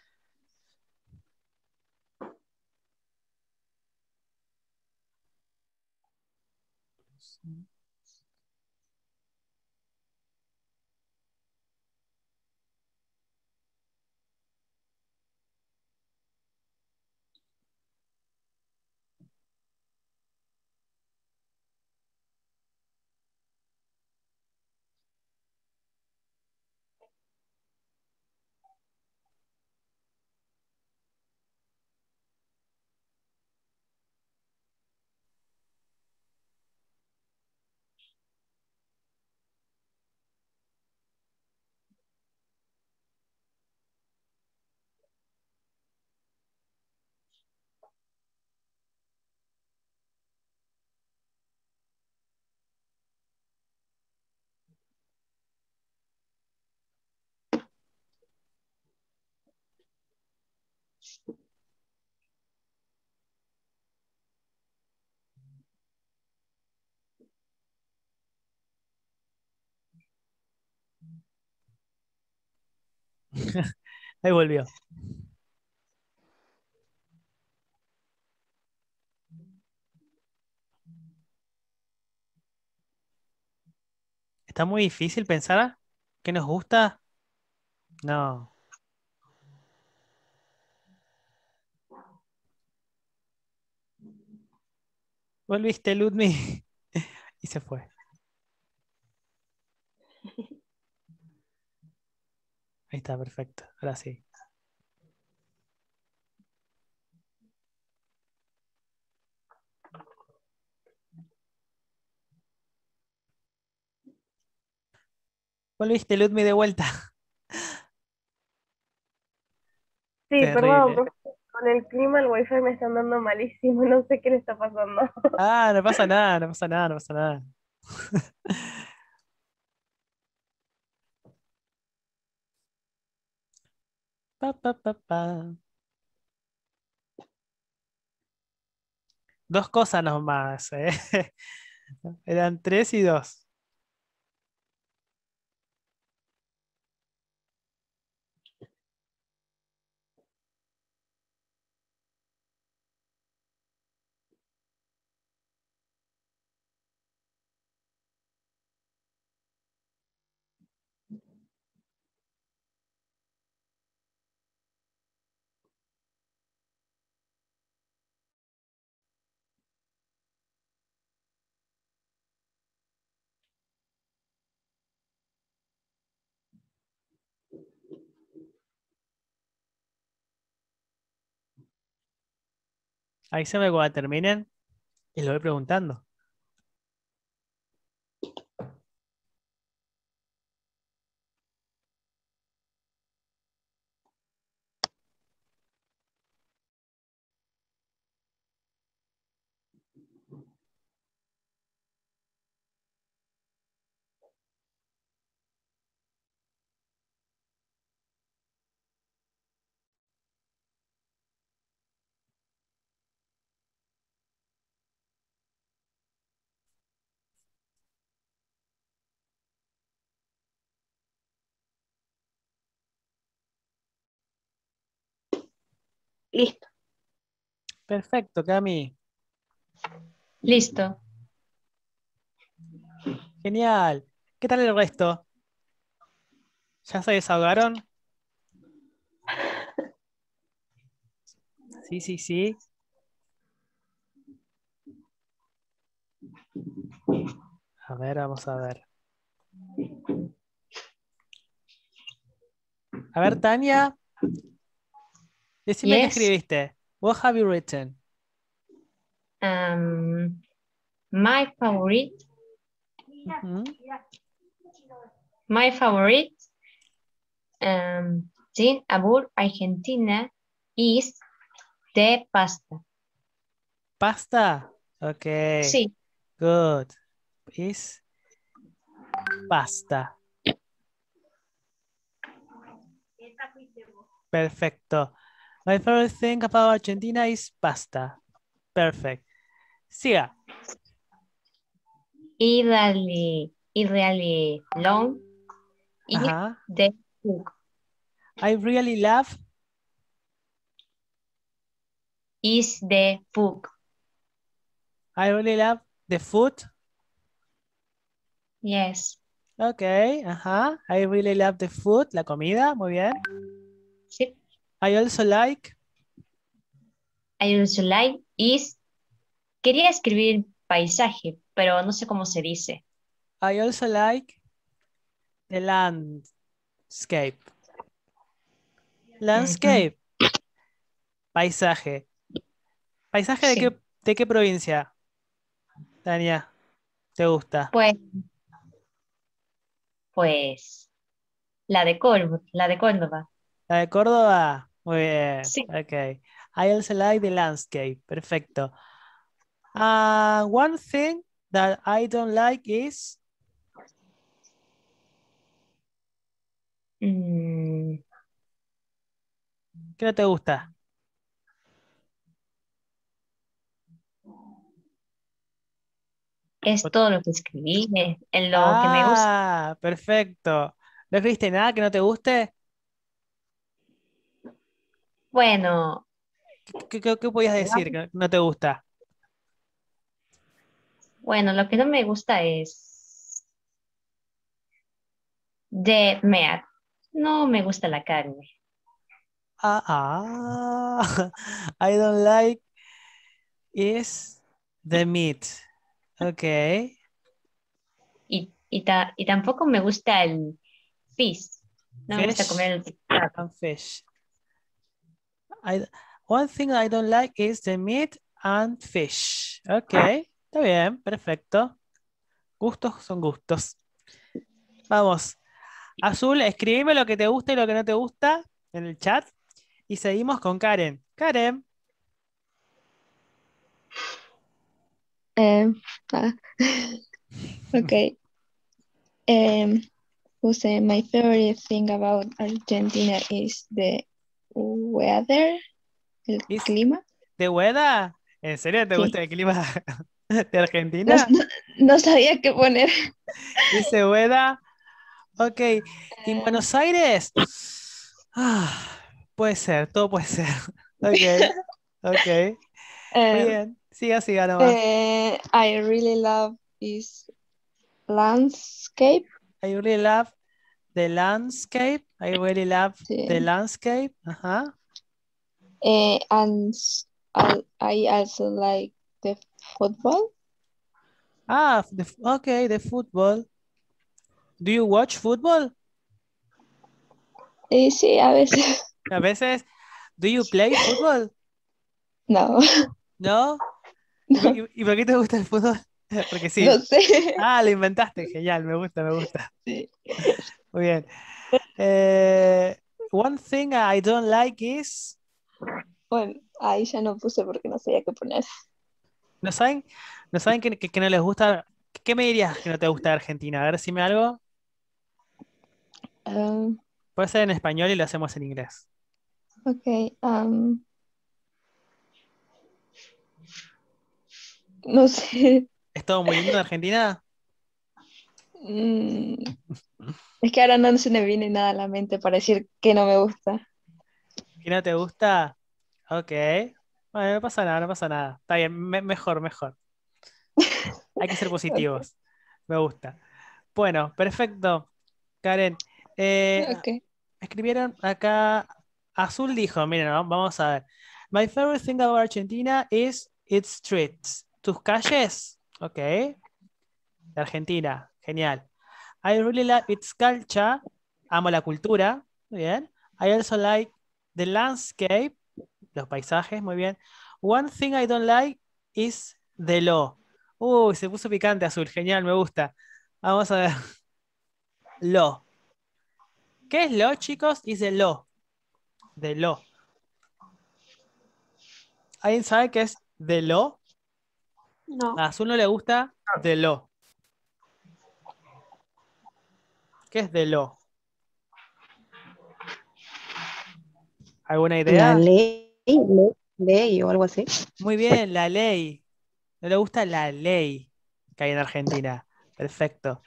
Ahí volvió. Está muy difícil pensar qué nos gusta. No. Volviste, Ludmi. Y se fue. Ahí está, perfecto. Ahora sí. Volviste, Ludmi, de vuelta. Sí, perdón, Terrible. pero con el clima el wifi me está andando malísimo, no sé qué le está pasando. Ah, no pasa nada, no pasa nada, no pasa nada. Pa, pa, pa, pa. Dos cosas nomás, ¿eh? Eran tres y dos. Avísame cuando terminen y lo voy preguntando. Listo. Perfecto, Cami. Listo. Genial. ¿Qué tal el resto? ¿Ya se desahogaron? Sí, sí, sí. A ver, vamos a ver. A ver, Tania, decime qué Yes. escribiste. What have you written? Um, my favorite, Ujú. my favorite um, thing about Argentina is the pasta. Pasta. Ok, Sí, good. Is pasta. Perfecto. My favorite thing about Argentina is pasta. Perfect. Siga. y really, y really long is Ajá. the food. I really love. Is the food. I really love the food. Yes. Ok, ajá. I really love the food, la comida, muy bien. Sí. I also like. I also like is. Quería escribir paisaje, pero no sé cómo se dice. I also like the landscape. Landscape. Paisaje. ¿Paisaje de Sí. qué, de qué provincia, Tania? ¿Te gusta? Pues, pues, la de Córdoba, la de Córdoba. ¿La de Córdoba? Muy bien. Sí. Ok. I also like the landscape. Perfecto. Uh, one thing that I don't like is. Mm, ¿Qué no te gusta? es todo lo que escribí, es en lo que me gusta. Ah, perfecto. ¿No escribiste nada que no te guste? Bueno, ¿Qué, qué, qué podías decir que no te gusta? bueno, lo que no me gusta es de meat. No me gusta la carne. Ah, ah. I don't like is the meat. Ok. Y, y, ta- y tampoco me gusta el fish. No me gusta Fish comer el pescado. and fish. I, one thing I don't like is the meat and fish. Ok, está bien, perfecto. Gustos son gustos. Vamos. Azul, escribime lo que te gusta y lo que no te gusta en el chat. Y seguimos con Karen. Karen, Um, ah, okay. Um, who say my favorite thing about Argentina is the weather, el ¿is clima. de weather? ¿En serio te Sí. gusta el clima de No, Argentina? no- no sabía qué poner. Dice weather. Ok. ¿Y en Buenos Aires? Ah, puede ser, todo puede ser. Ok, ok. Muy Um, bien. Siga, siga nomás. uh, I really love is landscape. I really love the landscape. I really love Sí. the landscape. Ajá. Uh, and s- al- I also like the football. Ah, the, f- okay, the football. Do you watch football? Y sí, a veces A veces. Do you play football? no, ¿No? ¿Y por, no, y- y por qué te gusta el fútbol? Porque sí. no sé. Ah, lo inventaste. Genial, me gusta, me gusta. Sí. Muy bien. Eh, one thing I don't like is. Bueno, ahí ya no puse porque no sabía qué poner. ¿No saben? ¿No saben que, que- que no les gusta? ¿Qué me dirías que no te gusta de Argentina? A ver, decime algo. Um, Puede ser en español y lo hacemos en inglés. ok, um, no sé. ¿Es todo muy lindo en Argentina? Mm, es que ahora no se me viene nada a la mente para decir que no me gusta. ¿Que no te gusta? Ok. Bueno, no pasa nada, no pasa nada. Está bien, me- mejor, mejor. Hay que ser Ok, positivos. Me gusta. Bueno, perfecto. Karen, eh, ok. escribieron acá. Azul dijo, miren, ¿no? Vamos a ver. My favorite thing about Argentina is its streets. Tus calles. Ok. De Argentina. Genial. I really like its culture. Amo la cultura. Muy bien. I also like the landscape. Los paisajes. Muy bien. One thing I don't like is the law. Uy, se puso picante azul. Genial, me gusta. Vamos a ver. Law. ¿Qué es law, chicos? Is the law. The law. ¿Alguien sabe qué es the law? No. A Azul no le gusta the law. ¿Qué es the law? ¿Alguna idea? La ley, ley, ley o algo así. Muy bien, la ley. No le gusta la ley que hay en Argentina. Perfecto.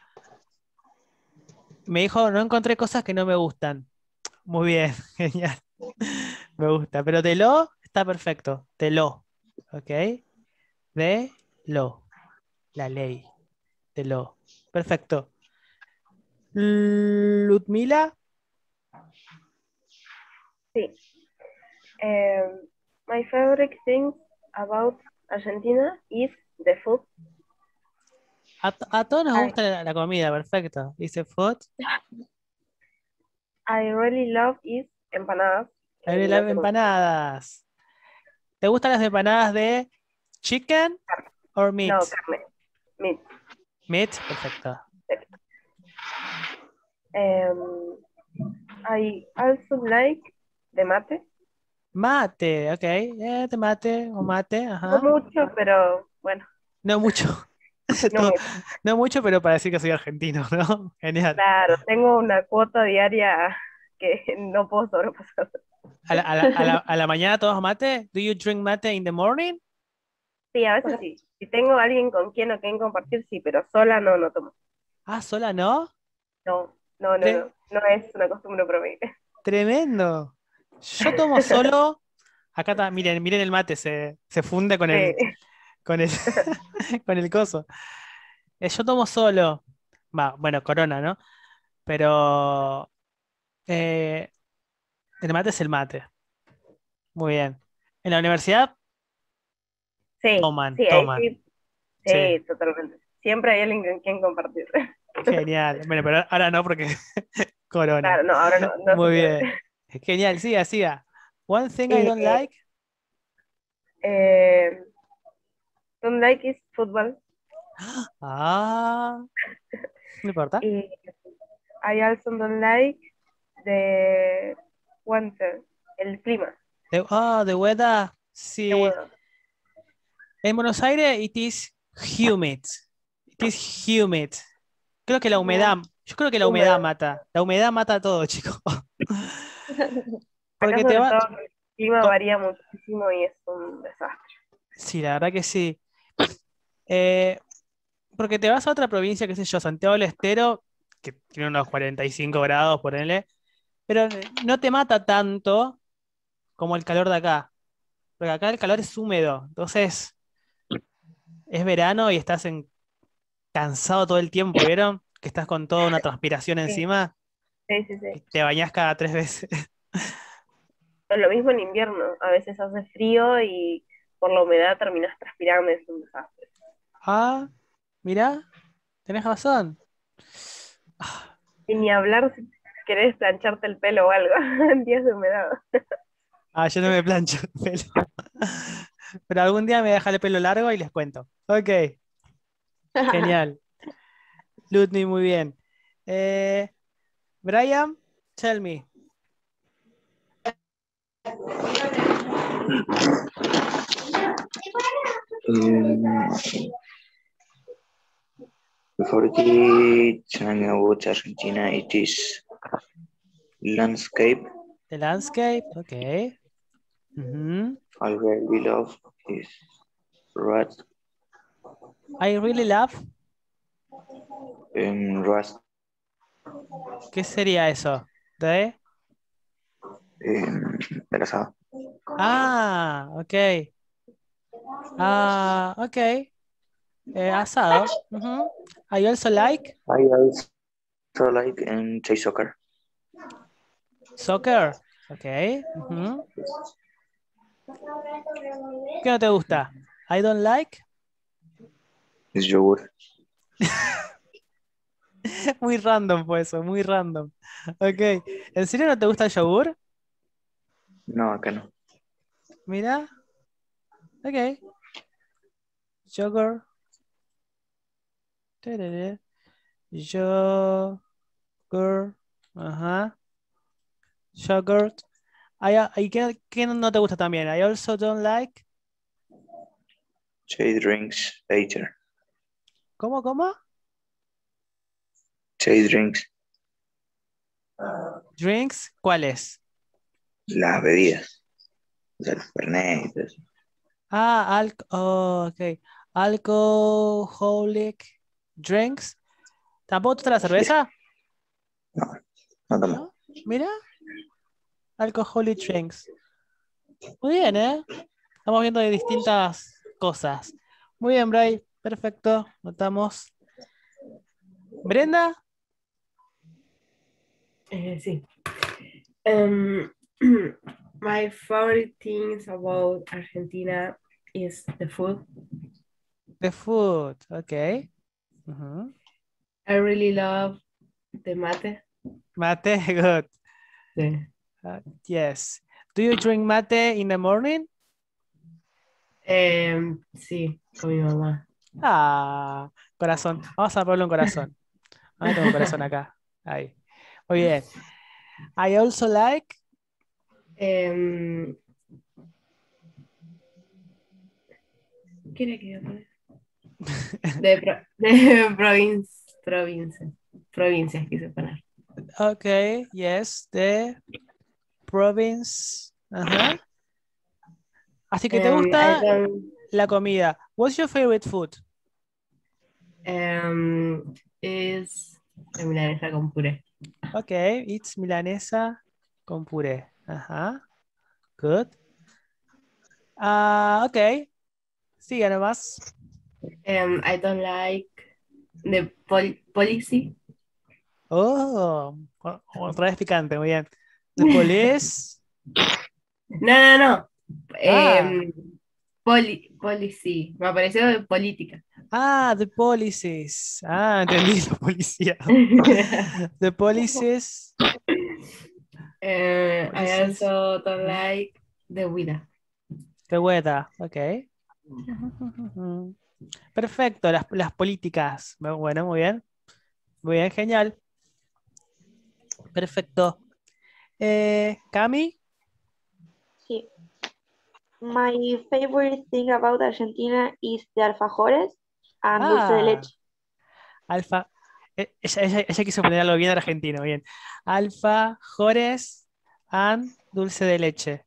Me dijo, no encontré cosas que no me gustan. Muy bien, genial. Me gusta. Pero de lo está perfecto. De lo. ¿Ok? De lo. La ley. De lo. Perfecto. Ludmila. Sí. Um, my favorite thing about Argentina is the food. A, a todos nos Ay. gusta la, la comida, perfecto. Dice food. I really love is empanadas. I really Eh, love no sé cómo- empanadas. ¿Te gustan las empanadas de chicken or meat? No, carne. Meat. Meat, perfecto. Um, I also like the mate. Mate, ok. Eh, de mate o mate, No ajá. mucho, pero bueno, No mucho. no Todo- mucho. no mucho, pero para decir que soy argentino, ¿no? Genial. Claro, tengo una cuota diaria que no puedo sobrepasar. ¿A la, a la- a la- a la mañana tomas mate? Do you drink mate in the morning? Sí, a veces sí. Si tengo alguien con quien o quien compartir, sí, pero sola no, no tomo. Ah, ¿sola no? No, no, no, Tre- no. No es una costumbre para mí. Tremendo. Yo tomo solo. Acá está, miren, miren el mate, se, se funde con el, Sí. con el, con el coso. Eh, Yo tomo solo. Va, bueno, Corona, ¿no? Pero eh, el mate es el mate. Muy bien. En la universidad Sí, toman, sí, ahí toman. sí, Sí, sí, totalmente. Siempre hay alguien con quien compartir. genial. Bueno, pero ahora no porque Corona. Claro, no, ahora no, no Muy se puede. bien. Genial, siga, siga. One thing I Y, don't eh, like. Eh, don't like is fútbol. Ah, no importa. Y I also don't like the winter, el clima. The, ah, the weather. Sí. Qué bueno. En Buenos Aires, it is humid. It is humid. Creo que la humedad, yo creo que la humedad Húmedo. mata. La humedad mata todo, chicos. Porque Acá te sobre va. todo el clima co- varía muchísimo y es un desastre. Sí, la verdad que sí. Eh, porque te vas a otra provincia, qué sé yo, Santiago del Estero, que tiene unos cuarenta y cinco grados, ponele, pero no te mata tanto como el calor de acá. Porque acá el calor es húmedo, entonces es verano y estás en- cansado todo el tiempo, ¿vieron? Que estás con toda una transpiración Sí, encima sí, sí, y sí. te bañás cada tres veces. Es lo mismo en invierno. A veces hace frío y por la humedad terminas transpirando, es un desastre. Ah, mirá, tenés razón. Y ni hablar si querés plancharte el pelo o algo en días de humedad. Ah, yo no me plancho el pelo. Pero algún día me voy a dejar el pelo largo y les cuento. Ok, genial. Ludmi, muy bien. Eh, Brian, tell me. Um, my favorite thing about Argentina it is landscape. The landscape, ok. Ujú. I really love is rust. I really love. Um, rust. ¿Qué sería eso? ¿De? Um, del asado. Ah, ok. Ah, ok. Eh, asado. Ujú. I also like I also like and play soccer. soccer. Ok. Ujú. ¿Qué no te gusta? I don't like. Es yogur. Muy random fue eso, muy random. Ok. ¿En serio no te gusta el yogur? No, acá no. Mira. Ok. Yogur. Tereré. Yogur. Ajá. Yogurt. I- ¿Y qué, qué no te gusta también? I also don't like. Chai drinks later. ¿Cómo, cómo? Chai drinks. Drinks. ¿Cuáles? Las bebidas. O sea, el Fernet y todo eso. Ah, alc oh, ok. Alcoholic drinks. ¿Tampoco te gusta la cerveza? No, no tomo. ¿No? Mira. Alcoholic drinks. Muy bien, ¿eh? Estamos viendo de distintas cosas. Muy bien, Bray. Perfecto. Notamos. Brenda. Eh, sí. Um, my favorite things about Argentina is the food. The food. Ok. Ujú. I really love the mate. Mate. Good. Sí. Uh, yes. Do you drink mate in the morning? Em, sí, con mi mamá. Ah, corazón. Vamos a ponerle un corazón. Ah, tengo un corazón acá. Ahí. Muy bien. I also like. Em, ¿qué era que iba a poner? De, pro- de provincia, provincia, provincias quise poner. Okay, yes, the province. Ajá. Así que te Em, I gusta don't- la comida. What's your favorite food? em, es la milanesa con puré. Okay, it's milanesa con puré. Ajá. Good. Ah, okay. Siga nomás. Em, I don't like the pol- policy. Oh, o- otra vez picante, muy bien. The police. No, no, no. Ah, Em, poli- policy. Me apareció de política. ah, the policies. Ah, entendí la policía. The policies. Eh, I Policies. also don't like the weather. The weather. Ok. Perfecto, las, las políticas. Bueno, muy bien. Muy bien, genial. Perfecto. Eh, Cami. Sí. My favorite thing about Argentina is the alfajores and dulce de Ah, leche. Alfa. eh, Ella, ella- ella quiso poner algo bien argentino, bien. Alfa, Jores, and dulce de leche.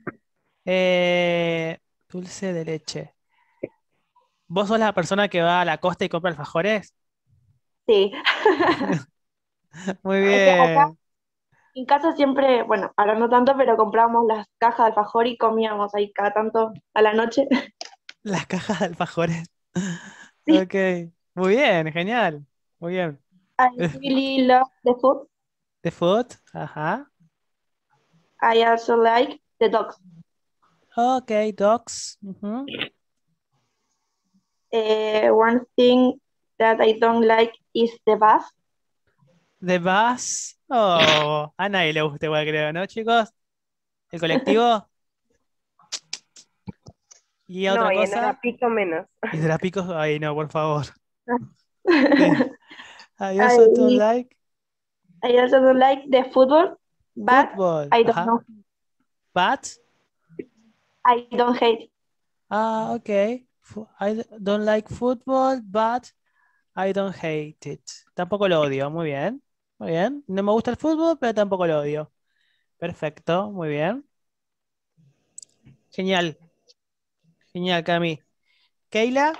Eh, dulce de leche. ¿Vos sos la persona que va a la costa y compra alfajores? Sí. Muy Es que acá bien. en casa siempre, bueno, ahora no tanto, pero comprábamos las cajas de alfajor y comíamos ahí cada tanto a la noche. Las cajas de alfajores. Sí. Ok. Muy bien, genial. Muy bien. I really love the food. The food. Ajá. I also like the dogs. Ok, dogs. Ujú. Eh, one thing that I don't like is the bus. The bus. Oh, a nadie le gusta igual, creo, ¿no, chicos? ¿El colectivo? ¿Y No, otra y en cosa? pico menos. ¿Y de las picos? Ay, no, por favor. Sí. I I, also don't like I also don't like the football, but football. I don't Ajá. know. But, I don't hate. ah, ok. Fu- I d- don't like football, but I don't hate it. Tampoco lo odio. Muy bien. Muy bien. No me gusta el fútbol, pero tampoco lo odio. Perfecto. Muy bien. Genial. Genial, Cami. Keila.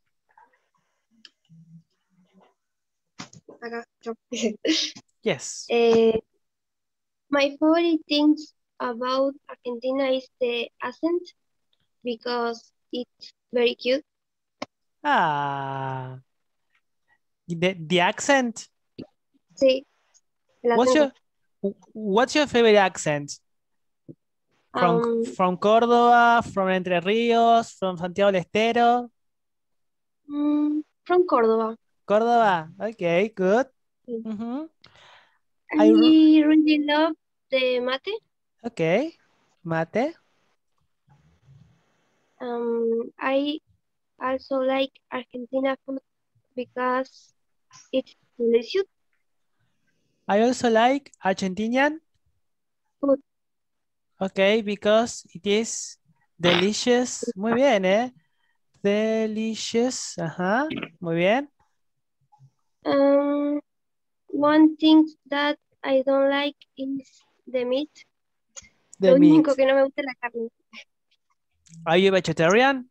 Acá, yo. Yes. Eh, my favorite things about Argentina is the accent because it's very cute. Ah. The, the accent. Sí, el What's acento. your, what's your favorite accent? From, Um, from Córdoba, from Entre Ríos, from Santiago del Estero. mm, from Córdoba. Córdoba. Okay, good. Sí. Mhm. I I r- really love the mate. okay. Mate. Um, I also like Argentina food because it's delicious I also like Argentinian. food. Okay, because it is delicious. Muy bien, ¿eh? Delicious. Ajá. Muy bien. Um, one thing that I don't like is the meat. The Lo único meat. que no me gusta es la carne. Are you vegetarian?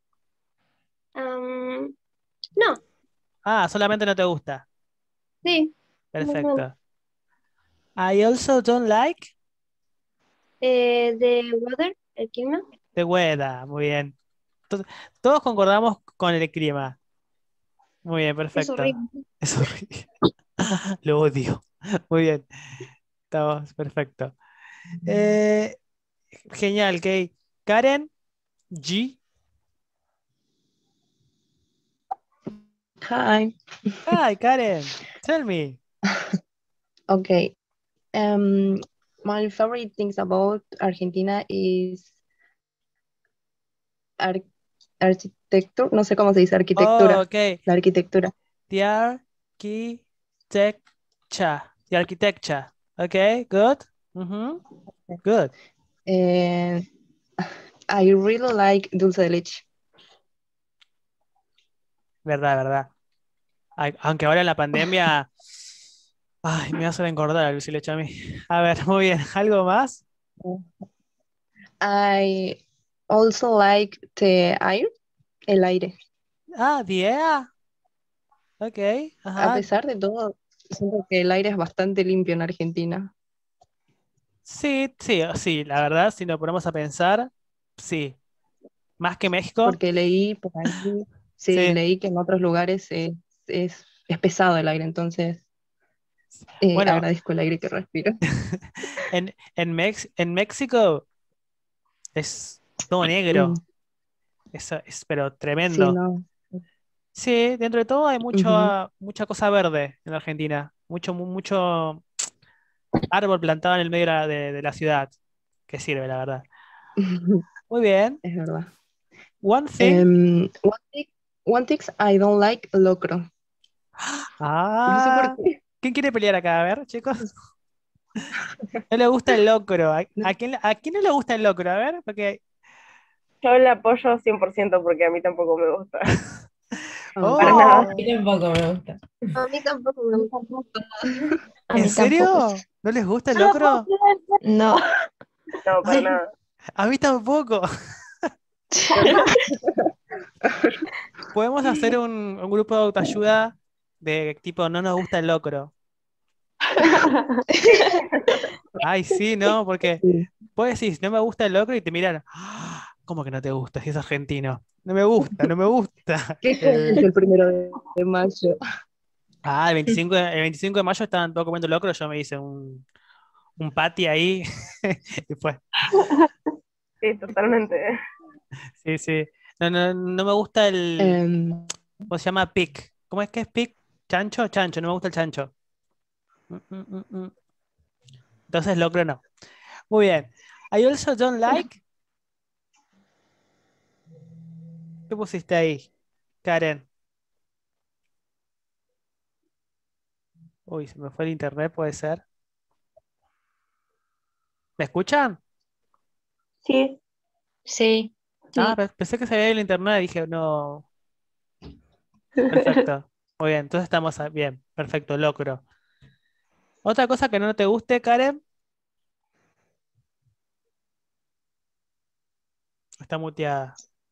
Um, no, Ah, solamente no te gusta. sí, más o menos. Perfecto. I also don't like Eh, the weather, el clima, the weather. Muy bien. To- Todos concordamos con el clima. Muy bien, es perfecto. horrible. Es horrible. Lo odio. Muy bien. Estamos, perfecto. Eh, genial, Kay. Karen G. Hi. Hi, Karen. Tell me. Okay. Um, my favorite things about Argentina is ar- architecture. No sé cómo se dice Oh, arquitectura. okay. La arquitectura. The architecture. The architecture. Okay, good. Mhm. Good. And I really like dulce de leche. Verdad, verdad. Ay, aunque ahora en la pandemia. Ay, me hace engordar el leche a mí. A ver, muy bien. ¿Algo más? I also like the air, el aire. Ah, the air. Ok, A ajá. pesar de todo, siento que el aire es bastante limpio en Argentina. Sí, sí, sí, la verdad, si nos ponemos a pensar, sí. Más que México, Porque leí por ahí, sí, sí. leí que en otros lugares es, es, es pesado el aire, entonces eh, Bueno, agradezco el aire que respiro. en, en, Mex- en México es todo negro. Mm, Eso es, pero sí, tremendo. no. Sí, dentro de todo hay mucho, Ujú. mucha cosa verde en Argentina. Mucho, mu- mucho árbol plantado en el medio de la, de- de la ciudad. Que sirve, la verdad. Muy bien. Es verdad. One thing. Em, one thing, one thing I don't like locro. No sé Ah, por qué. ¿quién quiere pelear acá? A ver, chicos. No le gusta el locro. ¿A, No. a quién, a quién no le gusta el locro? A ver, porque. Yo le apoyo cien por ciento porque a mí tampoco me gusta. Ah, Para nada. ¡Oh! A mí tampoco me gusta. A mí tampoco me gusta. A ¿En mí serio? tampoco. ¿No les gusta el locro? No. No, para nada. A mí tampoco. Podemos hacer un, un grupo de autoayuda de tipo no nos gusta el locro. Ay, sí, ¿no? Porque sí. vos decís, no me gusta el locro y te miran, "Ah, ¿cómo que no te gusta? Si es argentino. No me gusta, no me gusta. ¿Qué es El, el primero de, de mayo? ah, el veinticinco, de- el veinticinco de mayo estaban todos comiendo locro, yo me hice un, un patty ahí y fue. Sí, totalmente. Sí, sí. No, no, no me gusta el, Em, ¿cómo se llama? Pig. ¿Cómo es que es pig? ¿Chancho? Chancho, no me gusta el chancho. Mm, mm, mm, mm. Entonces locro no. Muy bien. I also don't like. ¿Qué pusiste ahí, Karen? Uy, se me fue el internet, puede ser. ¿Me escuchan? Sí, Sí. Ah, Sí. pe- pensé que se había ido el internet y dije, no. Perfecto. Muy bien, entonces estamos a- bien. Perfecto, locro. ¿Otra cosa que no te guste, Karen? Está muteada.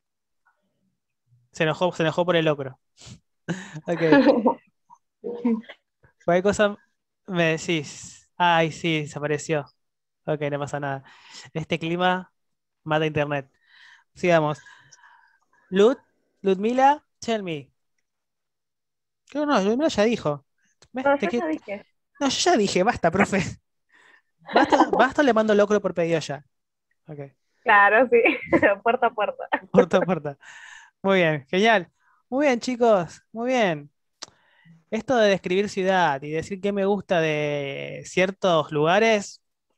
Se enojó, se enojó por el locro. Ok. Cualquier cosa me decís. Ay, sí, desapareció. Ok, no pasa nada. Este clima mata internet. Sigamos. Lud, Ludmila, tell me. No, no, Ludmila ya dijo. ¿Ves? No, Te yo qui- ya dije. No, yo ya dije, basta, profe. Basta, basta, le mando locro por pedido ya. Ok. Claro, sí. Puerta a puerta. Puerta a puerta. Muy bien, genial. Muy bien, chicos. Muy bien. Esto de describir ciudad y decir qué me gusta de ciertos lugares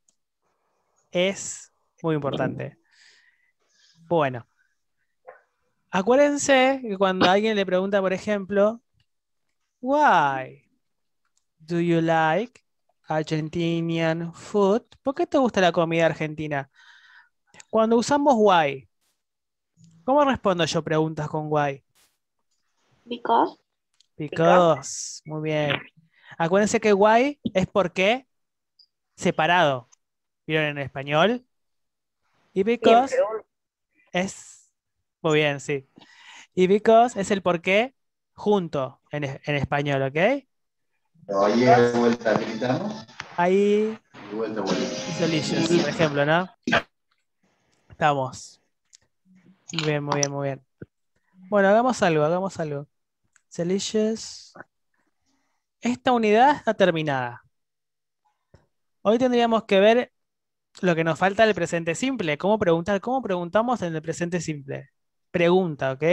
es muy importante. Bueno, acuérdense que cuando alguien le pregunta, por ejemplo, why do you like Argentinian food? ¿Por qué te gusta la comida argentina? Cuando usamos why, ¿cómo respondo yo preguntas con why? Because. Because. Muy bien. Acuérdense que why es por qué separado. ¿Vieron en español? Y Bien, because pregunta. es... Muy bien, sí. Y because es el por qué junto en, es- en español, ¿ok? Ahí de vuelta gritamos. Ahí, De vuelta, vuelta. it's delicious, por ejemplo, ¿no? Estamos. Muy bien, muy bien, muy bien. Bueno, hagamos algo, hagamos algo. Delicious. Esta unidad está terminada. Hoy tendríamos que ver lo que nos falta del presente simple. ¿Cómo preguntar? ¿Cómo preguntamos en el presente simple? Pregunta, ¿ok?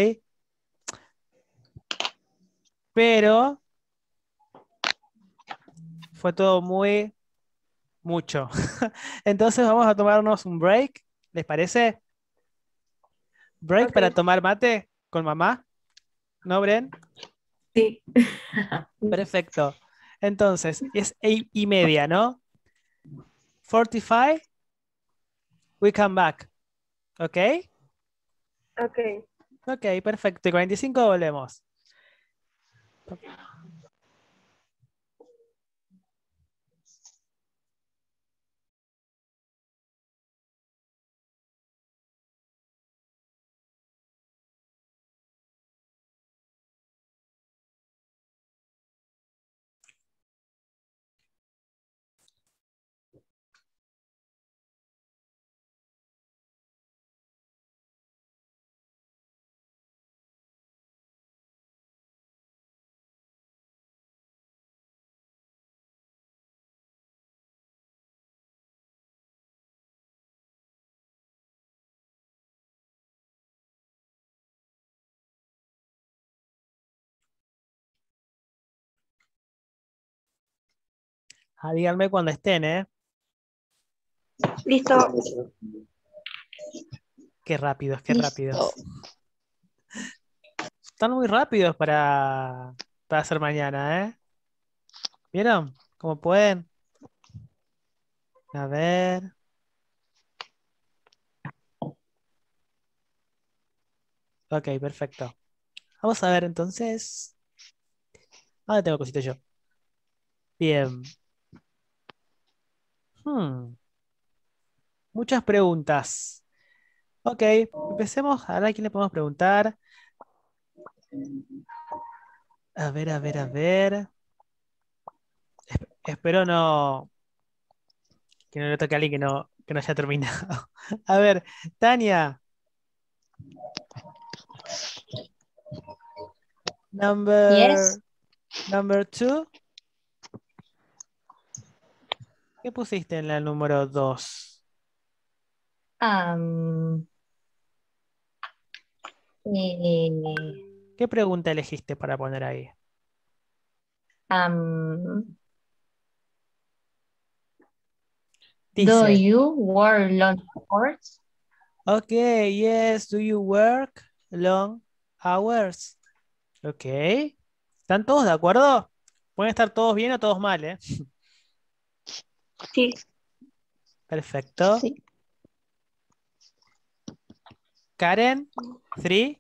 Pero fue todo muy mucho. Entonces vamos a tomarnos un break. ¿Les parece? Break Ok. para tomar mate con mamá. ¿No, Bren? Sí. Perfecto. Entonces, es y, y media, ¿no? forty-five, we come back. ¿Ok? Ok. Ok, perfecto. Y cuarenta y cinco volvemos. Ah, díganme cuando estén, ¿eh? Listo. Qué rápidos, qué rápidos. Listo. Están muy rápidos para, para hacer mañana, ¿eh? ¿Vieron? ¿Cómo pueden? A ver. Ok, perfecto. Vamos a ver entonces. Ah, tengo cositas yo. Bien. Hmm, Muchas preguntas. Ok, empecemos. Ahora, ¿a quién le podemos preguntar? A ver, a ver, a ver. Esp- espero no que no le toque a alguien que no, que no haya terminado. A ver, Tania, Yes. number, number two. ¿Qué pusiste en la número dos? Um, eh, ¿Qué pregunta elegiste para poner ahí? um, do Dice, you wear long shorts? ok, yes, do you work long hours? Ok. ¿Están todos de acuerdo? Pueden estar todos bien o todos mal, ¿eh? Sí. Perfecto. Sí. Karen, three.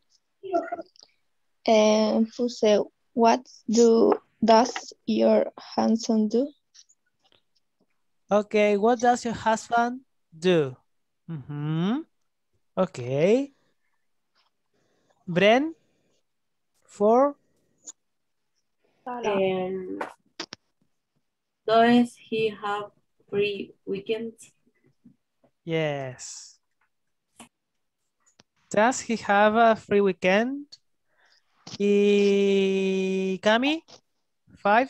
Eh, puse, what do does your husband do? Okay, what does your husband do? Mhm. Okay. Bren, four. Um, does he have free weekends? Yes. Does he have a free weekend? Y Cami, five.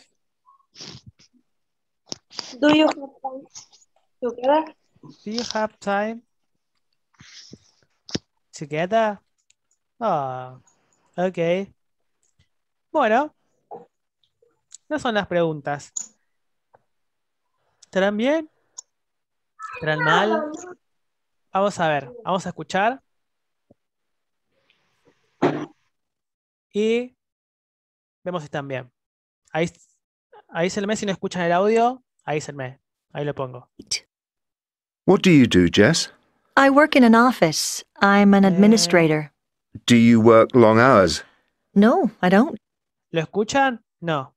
Do you have time together? Do you have time Together. Ah, ok. Bueno, no son las preguntas. ¿Estarán bien? ¿Estarán mal? Vamos a ver, vamos a escuchar. Y vemos si están bien. Ahí, avísenme si no escuchan el audio. Avísenme. Ahí lo pongo. What do you do, Jess? I work in an office. I'm an Eh, administrator. Do you work long hours? No, I don't. ¿Lo escuchan? No.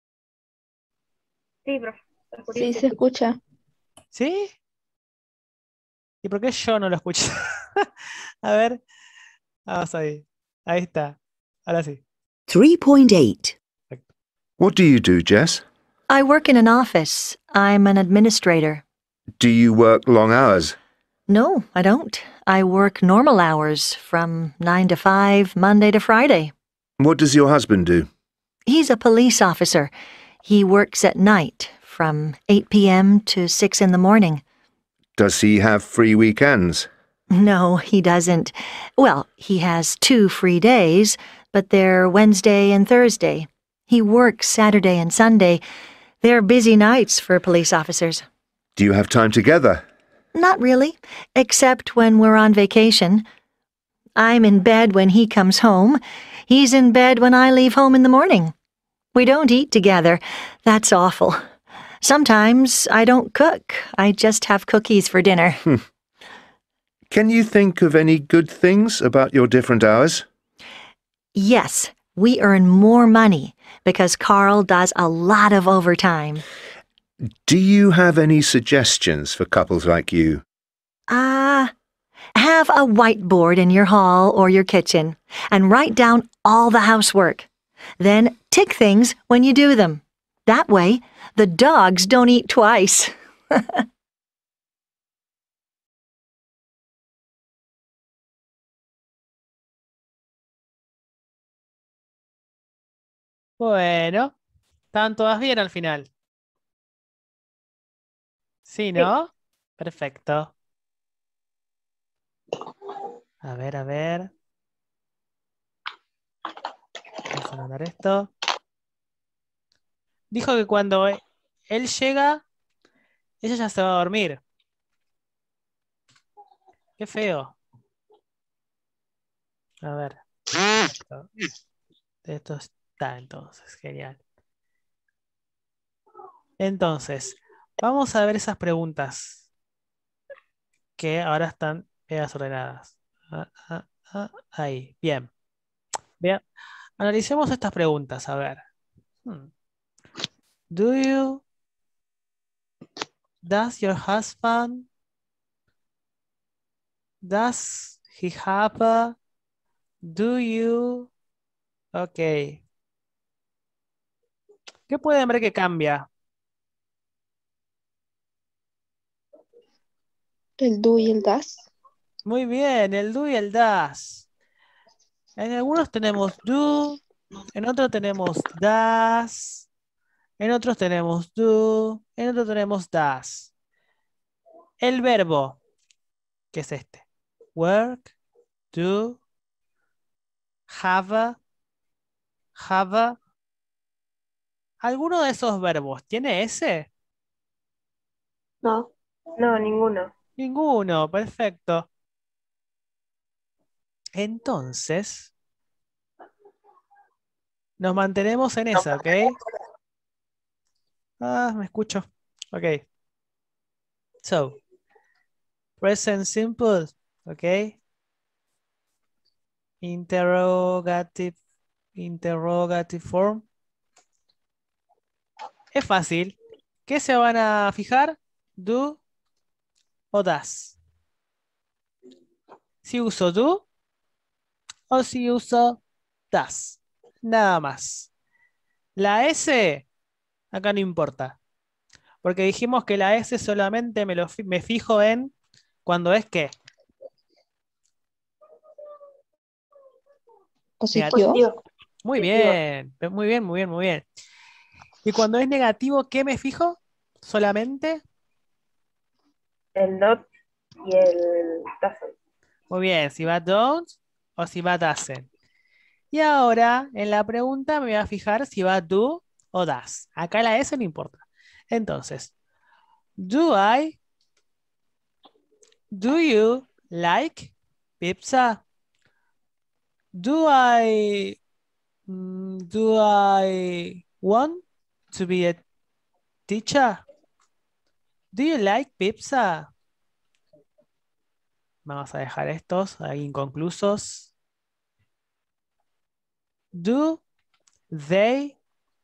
Sí, profe. Sí, se escucha. ¿Sí? ¿Y por qué yo no lo escucho? A ver. Vamos ahí. Ahí está. Ahora sí. three point eight. What do you do, Jess? I work in an office. I'm an administrator. Do you work long hours? No, I don't. I work normal hours from nine to five, Monday to Friday. What does your husband do? He's a police officer. He works at night from eight p.m. to six in the morning. Does he have free weekends? No, he doesn't. Well, he has two free days, but they're Wednesday and Thursday. He works Saturday and Sunday. They're busy nights for police officers. Do you have time together? Not really, except when we're on vacation. I'm in bed when he comes home. He's in bed when I leave home in the morning. We don't eat together. That's awful. Sometimes I don't cook. I just have cookies for dinner. Can you think of any good things about your different hours? Yes, we earn more money because Carl does a lot of overtime. Do you have any suggestions for couples like you? Ah, uh, have a whiteboard in your hall or your kitchen and write down all the housework. Then tick things when you do them. That way, the dogs don't eat twice. Bueno, ¿están todas bien al final? Sí, ¿no? Perfecto. A ver, a ver. Vamos a mandar esto. Dijo que cuando e- él llega, ella ya se va a dormir. Qué feo. A ver. Esto, esto está entonces, genial. Entonces, vamos a ver esas preguntas que ahora están medias ordenadas. Ah, ah, ah, ahí, bien. Bien. Analicemos estas preguntas, a ver. Hmm. Do you, does your husband, does he have a, do you, ok. ¿Qué pueden ver que cambia? El do y el das. Muy bien, el do y el does. En algunos tenemos do, en otros tenemos does, en otros tenemos do, en otros tenemos does. El verbo, que es este. Work, do, have, a, have. a. ¿Alguno de esos verbos tiene ese? No. No, ninguno. Ninguno, perfecto. Entonces, nos mantenemos en esa, ¿ok? Ah, me escucho. Ok. So, present simple, ¿ok? Interrogative, interrogative form. Es fácil. ¿Qué se van a fijar? Do o does. Si uso do o si uso does. Nada más. La S, acá no importa. Porque dijimos que la S solamente me, lo, fi- me fijo en cuando es que. Positivo. Positivo. Muy bien, muy bien, muy bien, muy bien. Y cuando es negativo, ¿qué me fijo? Solamente. El not y el doesn't. Muy bien, si va don't o si va doesn't. Y ahora en la pregunta me voy a fijar si va do o does. Acá la S no importa. Entonces, do I, do you like pizza? Do I, mm, do I want to be a teacher? Do you like pizza? Vamos a dejar estos ahí inconclusos. Do they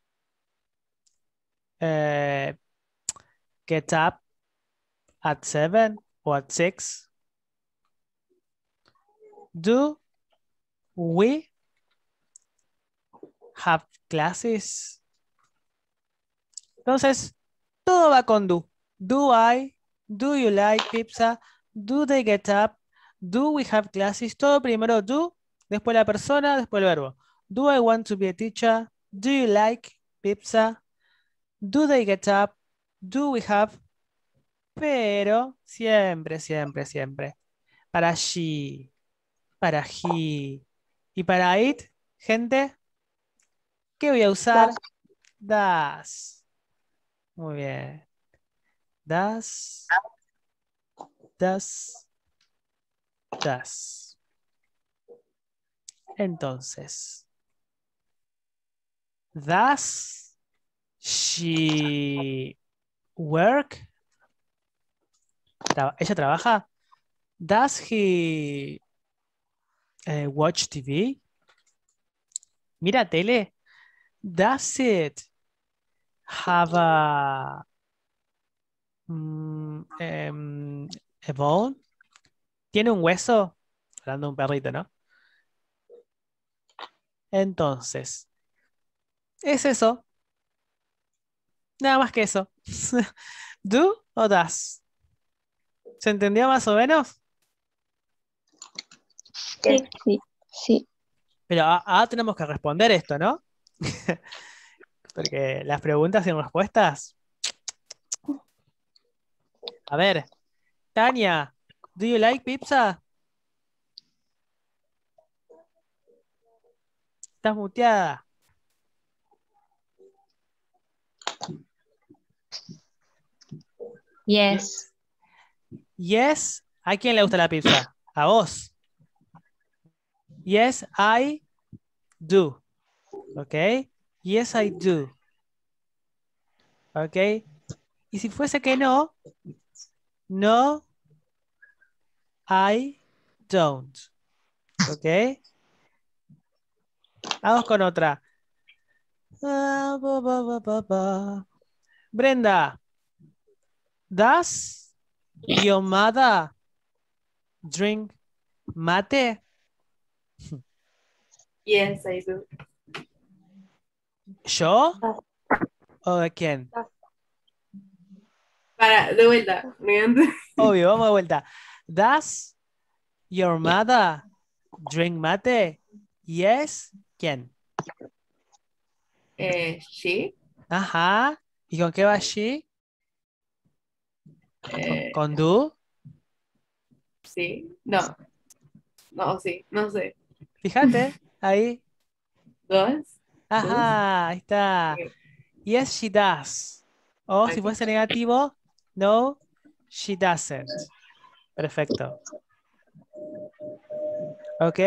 eh, get up at seven or at six? Do we have classes? Entonces, todo va con do. Do I? Do you like pizza? Do they get up? Do we have classes? Todo primero do, después la persona, después el verbo. Do I want to be a teacher? Do you like pizza? Do they get up? Do we have? Pero siempre, siempre, siempre. Para she, para he y para it, gente, ¿qué voy a usar? Does. Muy bien. Does, does, does. Entonces, does she work? Tra- ¿Ella trabaja? Does he eh, watch T V? ¿Mira tele? Does it have a, mm, em, a bone? ¿Tiene un hueso? Hablando de un perrito, ¿no? Entonces, es eso. Nada más que eso. ¿Do o does? ¿Se entendió más o menos? Sí, sí, sí. Pero a- ahora tenemos que responder esto, ¿no? Porque las preguntas y respuestas. A ver, Tania, ¿do you like pizza? Estás muteada. Yes. Yes. ¿A quién le gusta la pizza? A vos. Yes, I do. ¿Ok? Yes, I do. ¿Ok? Y si fuese que no, no, I don't. ¿Ok? Vamos con otra. Ah, ba, ba, ba, ba, ba. Brenda, does your mother drink mate? Yes, I do. ¿Yo? ¿O de quién? Para, de vuelta. me ent- Obvio, vamos de vuelta. Does your mother drink mate? Yes. ¿Quién? Eh, she. Ajá. ¿Y con qué va she? Eh, ¿Con do? sí. No. No, sí. No sé. Fíjate, ahí. Dos. Ajá, ahí está. Ok. Yes, she does. O si Ok. fuese negativo, no, she doesn't. Perfecto. ¿Ok?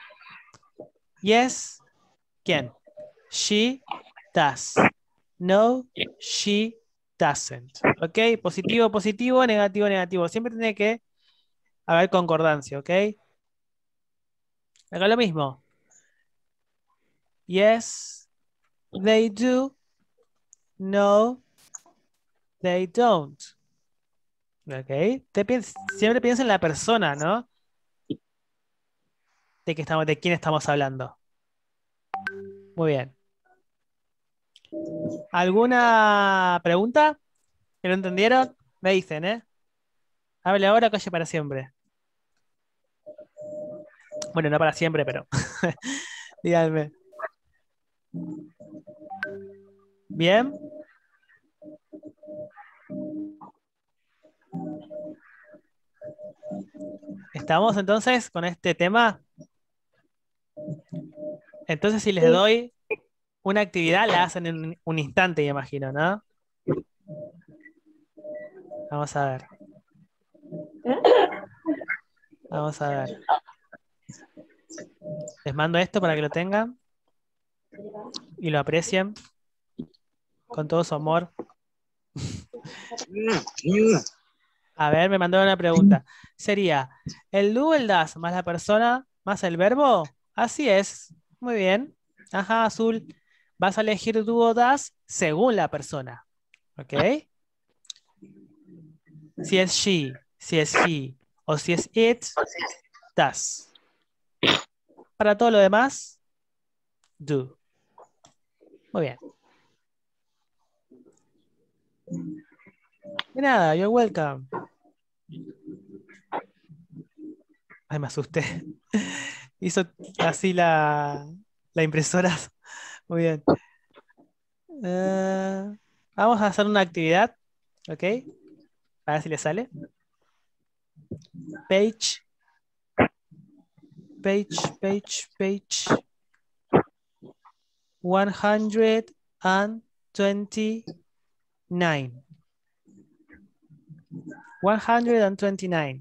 Yes, ¿quién? She does. No, she doesn't. ¿Ok? Positivo, positivo, negativo, negativo. Siempre tiene que haber concordancia, ¿ok? Acá lo mismo. Yes, they do. No, they don't. ¿Ok? Te piens- siempre piensa en la persona, ¿no? De, que estamos, de quién estamos hablando. Muy bien. ¿Alguna pregunta? ¿Que no entendieron? Me dicen, ¿eh? Hable ahora, calle para siempre. Bueno, no para siempre, pero díganme. ¿Bien? ¿Estamos entonces con este tema? Entonces, si les doy una actividad, la hacen en un- un instante, me imagino, ¿no? Vamos a ver. Vamos a ver. Les mando esto para que lo tengan y lo aprecien con todo su amor. A ver, me mandaron una pregunta. Sería, ¿el do, el das, más la persona, más el verbo? Así es. Muy bien. Ajá, Azul. Vas a elegir do o das según la persona. ¿Ok? Si es she, si es he, o si es it, does. Para todo lo demás, do. Muy bien. De nada, you're welcome. Ay, me asusté. Hizo así la, la impresora. Muy bien. Eh, vamos a hacer una actividad. ¿Ok? A ver si le sale. Page. Page, page, page. one hundred twenty-nine. one hundred twenty-nine.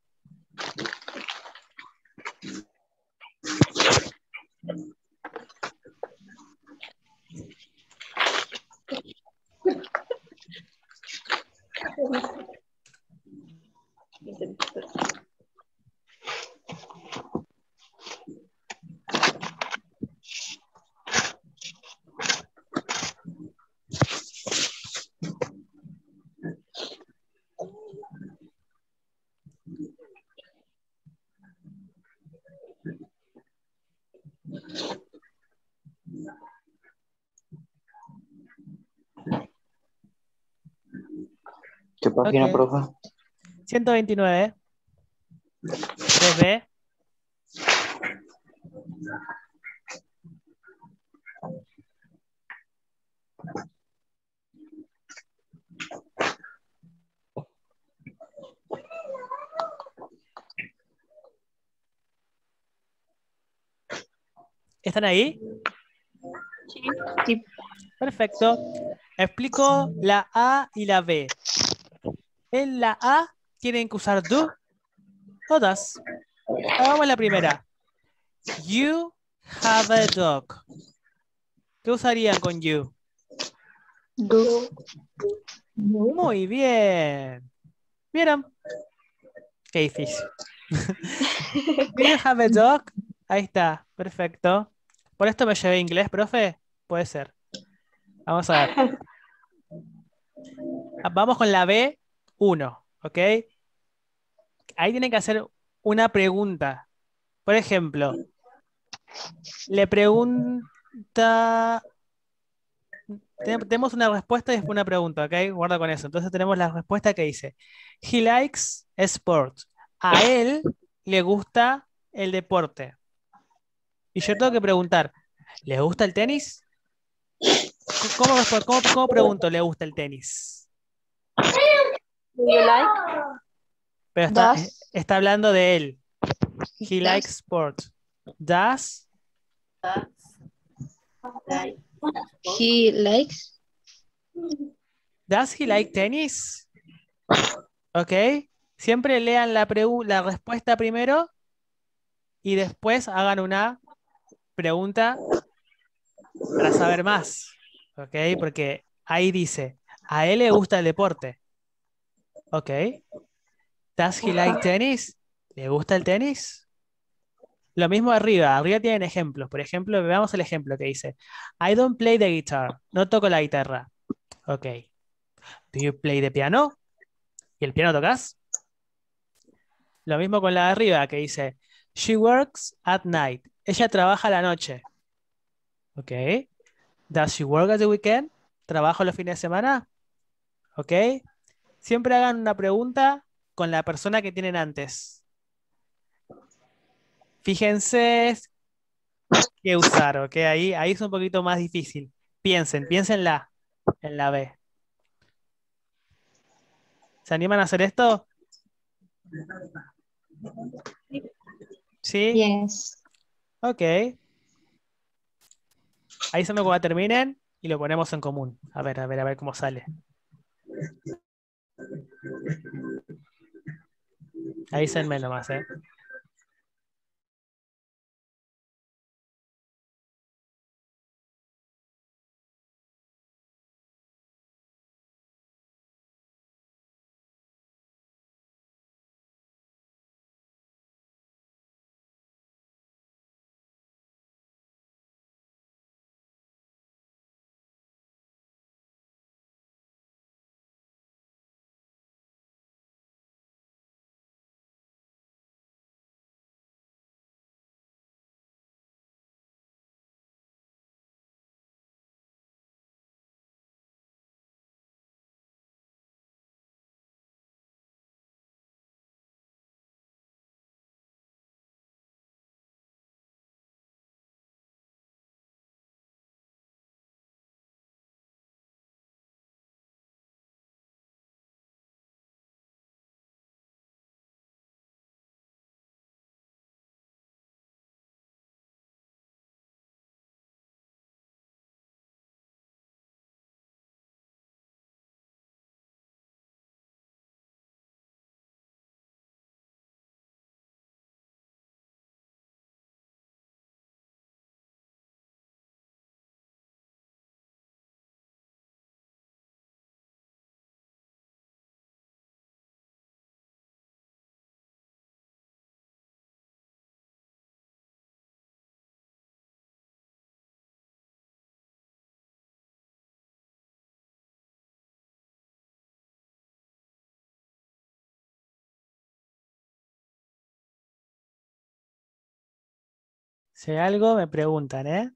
¿Qué página, Ok. profe? ciento veintinueve. tres B. ¿Están ahí? Sí. Perfecto. Explico la A y la B. En la A tienen que usar do o does. Hagamos la primera. You have a dog. ¿Qué usarían con you? Do. Muy bien. ¿Vieron? Qué difícil. Do you have a dog? Ahí está. Perfecto. ¿Por esto me llevé inglés, profe? Puede ser. Vamos a ver. Vamos con la B uno, ¿ok? Ahí tienen que hacer una pregunta. Por ejemplo, le pregunta... Ten- Tenemos una respuesta y después una pregunta, ¿ok? Guarda con eso. Entonces tenemos la respuesta que dice, he likes sport. A él le gusta el deporte. Y yo tengo que preguntar, ¿le gusta el tenis? ¿Cómo, respo- cómo- cómo pregunto, ¿le gusta el tenis? Do you like? Pero está, Does. está hablando de él. He Does. likes sport. Does He likes. Does he like tennis? ¿Ok? Siempre lean la, pregu- la respuesta primero y después hagan una pregunta para saber más. ¿Ok? Porque ahí dice, a él le gusta el deporte. ¿Ok? Does he like tennis? ¿Le gusta el tenis? Lo mismo arriba. Arriba tienen ejemplos. Por ejemplo, veamos el ejemplo que dice, I don't play the guitar. No toco la guitarra. Ok. Do you play the piano? ¿Y el piano tocas? Lo mismo con la de arriba que dice, she works at night. Ella trabaja a la noche. Ok. Does she work at the weekend? ¿Trabaja los fines de semana? Ok. Siempre hagan una pregunta con la persona que tienen antes. Fíjense qué usar, ok. Ahí, ahí es un poquito más difícil. Piensen, piénsenla en la B. ¿Se animan a hacer esto? ¿Sí? Yes. Ok. Avísame cuando terminen y lo ponemos en común. A ver, a ver, a ver cómo sale. Avísenme nomás, ¿eh? Si hay algo, me preguntan, ¿eh?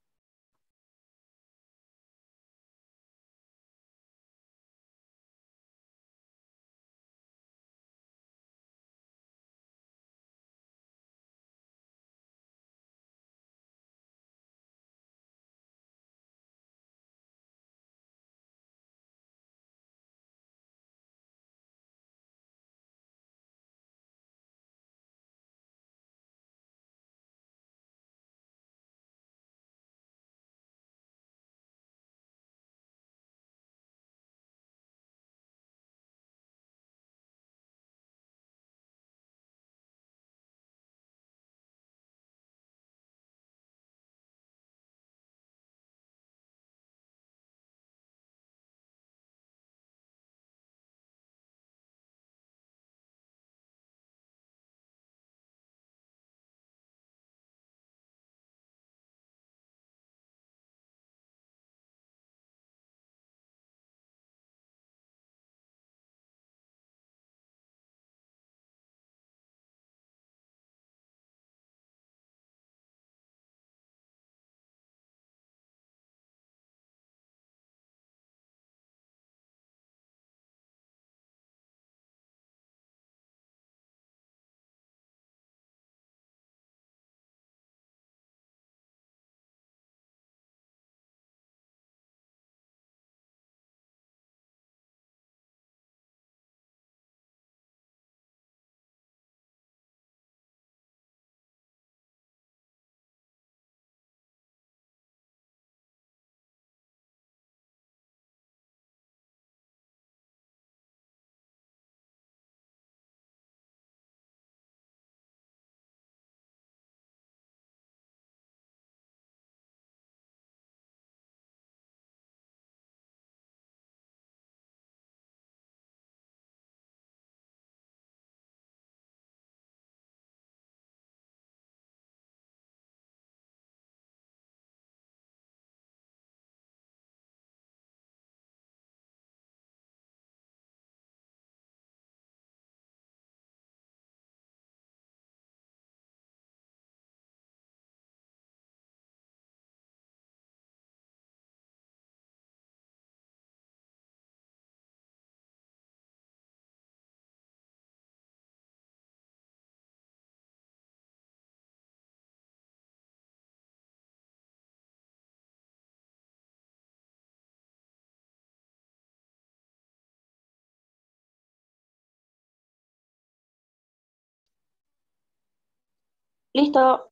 Listo.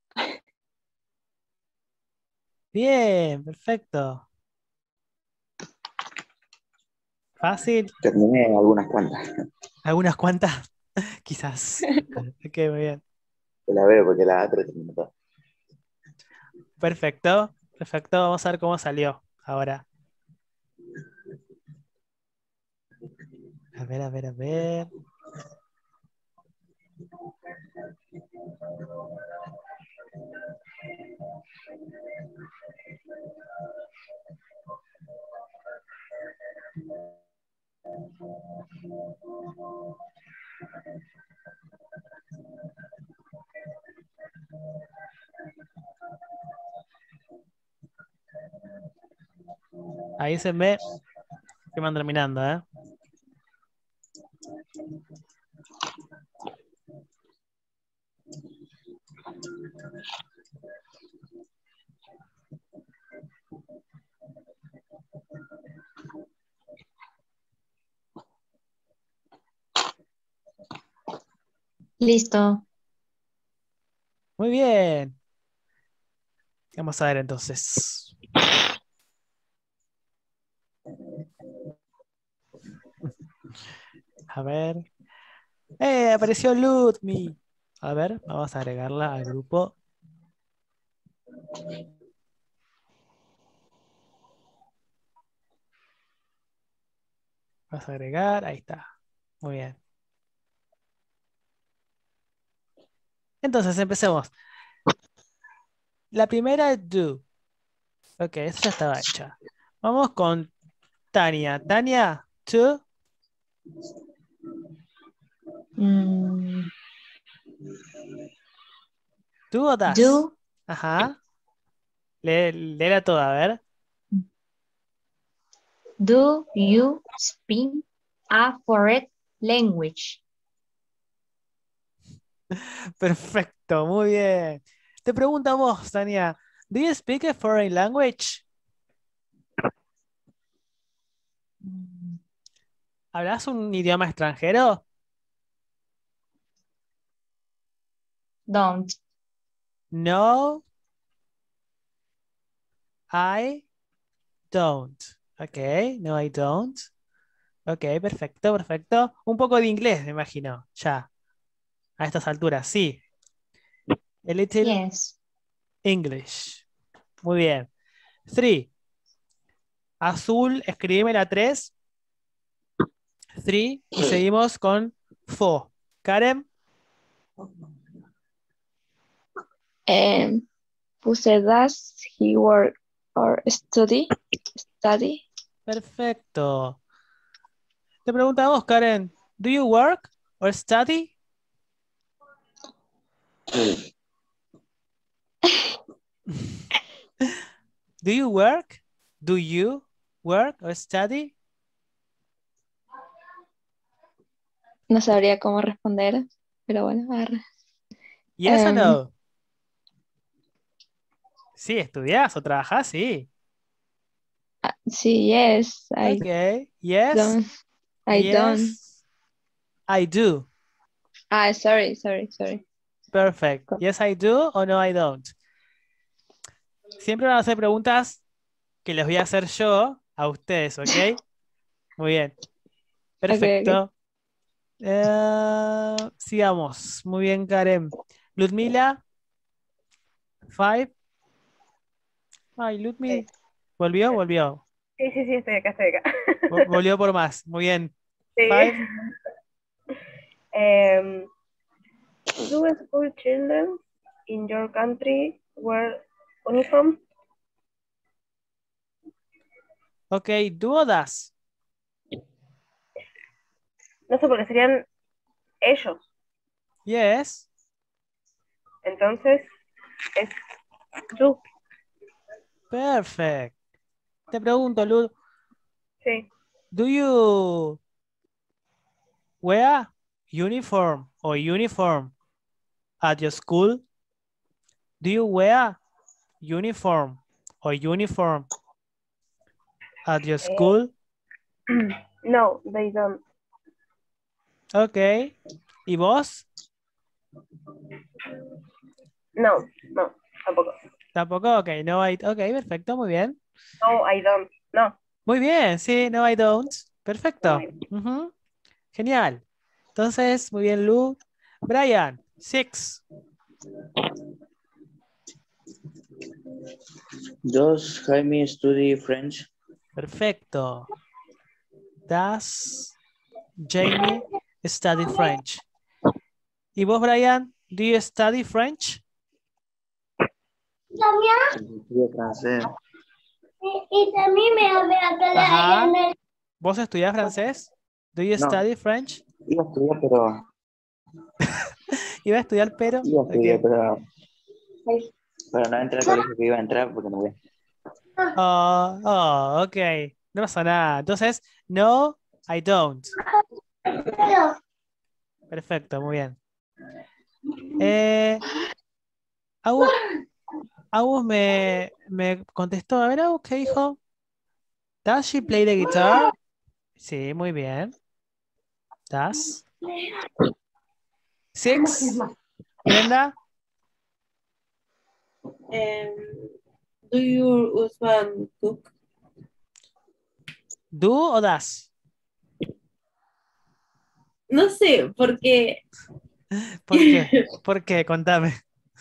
Bien, perfecto. Fácil. Terminé algunas cuantas. Algunas cuantas, quizás. Ok, muy bien. Te la veo porque la otra terminó toda. Perfecto, perfecto. Vamos a ver cómo salió ahora. A ver, a ver, a ver. Ahí se ve que van terminando, ¿eh? Listo. Muy bien. Vamos a ver entonces. A ver. ¡Eh! Apareció Ludmi. A ver, vamos a agregarla al grupo. Vamos a agregar. Ahí está. Muy bien. Entonces, empecemos. La primera es do. Ok, esa ya estaba hecha. Vamos con Tania. Tania, to. Mm, ¿Tú o das? do Ajá. Lé- Léela toda, a ver. do you speak a foreign language? Perfecto, muy bien. Te preguntamos, Tania, ¿do you speak a foreign language? ¿Hablas un idioma extranjero? Don't. No, I don't. Ok, no, I don't. Ok, perfecto, perfecto. Un poco de inglés, me imagino, ya, a estas alturas, sí. A little Yes. English. Muy bien. Three. Azul, escribime la tres. Three. Y seguimos con four. Karen. Um, puse does he work or study? Study. Perfecto. Te preguntamos, Karen, ¿do you work or study? Do you work? Do you work or study? No sabría cómo responder, pero bueno, agarra. Yes or Um, no? Sí, ¿estudias o trabajas? Sí. sí, yes, I Okay. Yes. don't. I don't. Yes. I do. Ah, sorry, sorry, sorry. Perfect. Yes, I do or no, I don't. Siempre van a hacer preguntas que les voy a hacer yo a ustedes, ¿ok? Muy bien. Perfecto. Eh, sigamos. Muy bien, Karen. Ludmila. Five. Ay, Ludmila. ¿Volvió? Volvió. Sí, sí, sí, estoy acá, estoy acá. Vol- Volvió por más. Muy bien. Sí. Five. Um, do school children in your country wear uniform? Ok, do o das. No sé, porque serían ellos. Yes. Entonces, es do. Perfect. Te pregunto, Lud. Sí. Do you wear uniform or uniform at your school? Do you wear uniform or uniform at your school? No, they don't. Ok. ¿Y vos? No, no, tampoco. Tampoco, ok, no, I, ok, perfecto, muy bien. No, I don't. No. Muy bien, sí, no, I don't. No, Perfecto. I don't. Ujú, genial. Entonces, muy bien, Lu. Brian, six. Does Jaime study French? Perfecto. Does Jamie study French? ¿Y vos, Brian? Do you study French? Estudio francés. Y también me había Ajá. en el... ¿Vos estudiás francés? Do you No. study French? Iba a estudiar, pero... Iba a estudiar, pero... Iba a estudiar, ok. pero... Pero no entré al colegio que iba a entrar porque no voy. Oh, oh, ok. No pasa nada. Entonces, no, I don't. Perfecto, muy bien. Eh, Agus, Agus me, me contestó. A ver, Agus, ¿qué dijo? Does she play the guitar? Sí, muy bien. Does. Six. Brenda, Um, do your husband cook? do o does? No sé, porque ¿Por qué? ¿Por qué? Contame.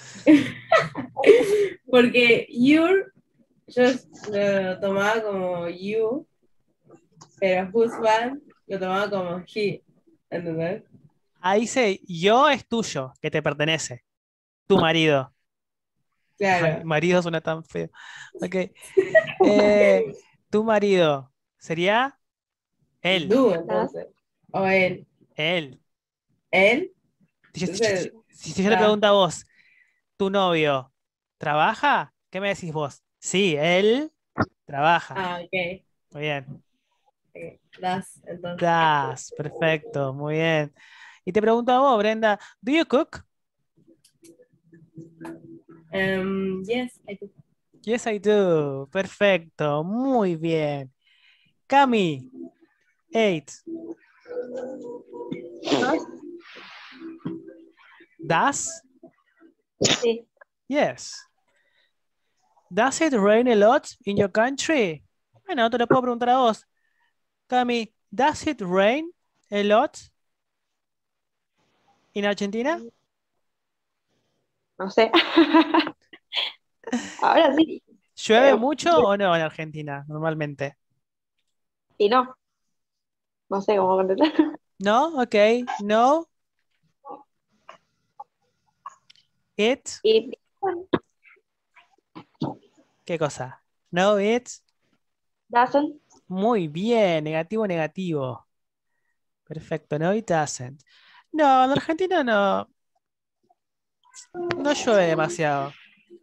porque your yo lo tomaba como you, pero husband lo tomaba como he, ¿entendés? Ahí dice, yo es tuyo, que te pertenece. Tu marido. Ay, Claro. marido suena tan feo. Ok. Eh, tu marido sería él. Do, entonces. O él. Él. Él. Si, yo- si- Entonces, si- si yo te da. pregunto a vos, ¿tu novio trabaja? ¿Qué me decís vos? Sí, él trabaja. Ah, ok. Muy bien. Ok. Das, entonces. Das, perfecto, muy bien. Y te pregunto a vos, Brenda, ¿do you cook? Um, yes, I do. Yes, I do. Perfecto, muy bien. Cami, eight. Does? Sí. Yes. Does it rain a lot in your country? Bueno, te lo puedo preguntar a vos. Cami, does it rain a lot in Argentina? No sé. Ahora sí. ¿Llueve Pero- mucho o no en Argentina normalmente? Y no. No sé cómo contestar. No, ok, no. It, Y ¿qué cosa? No, it. doesn't. Muy bien, negativo, negativo. Perfecto, no, it doesn't. No, en Argentina no, no llueve demasiado.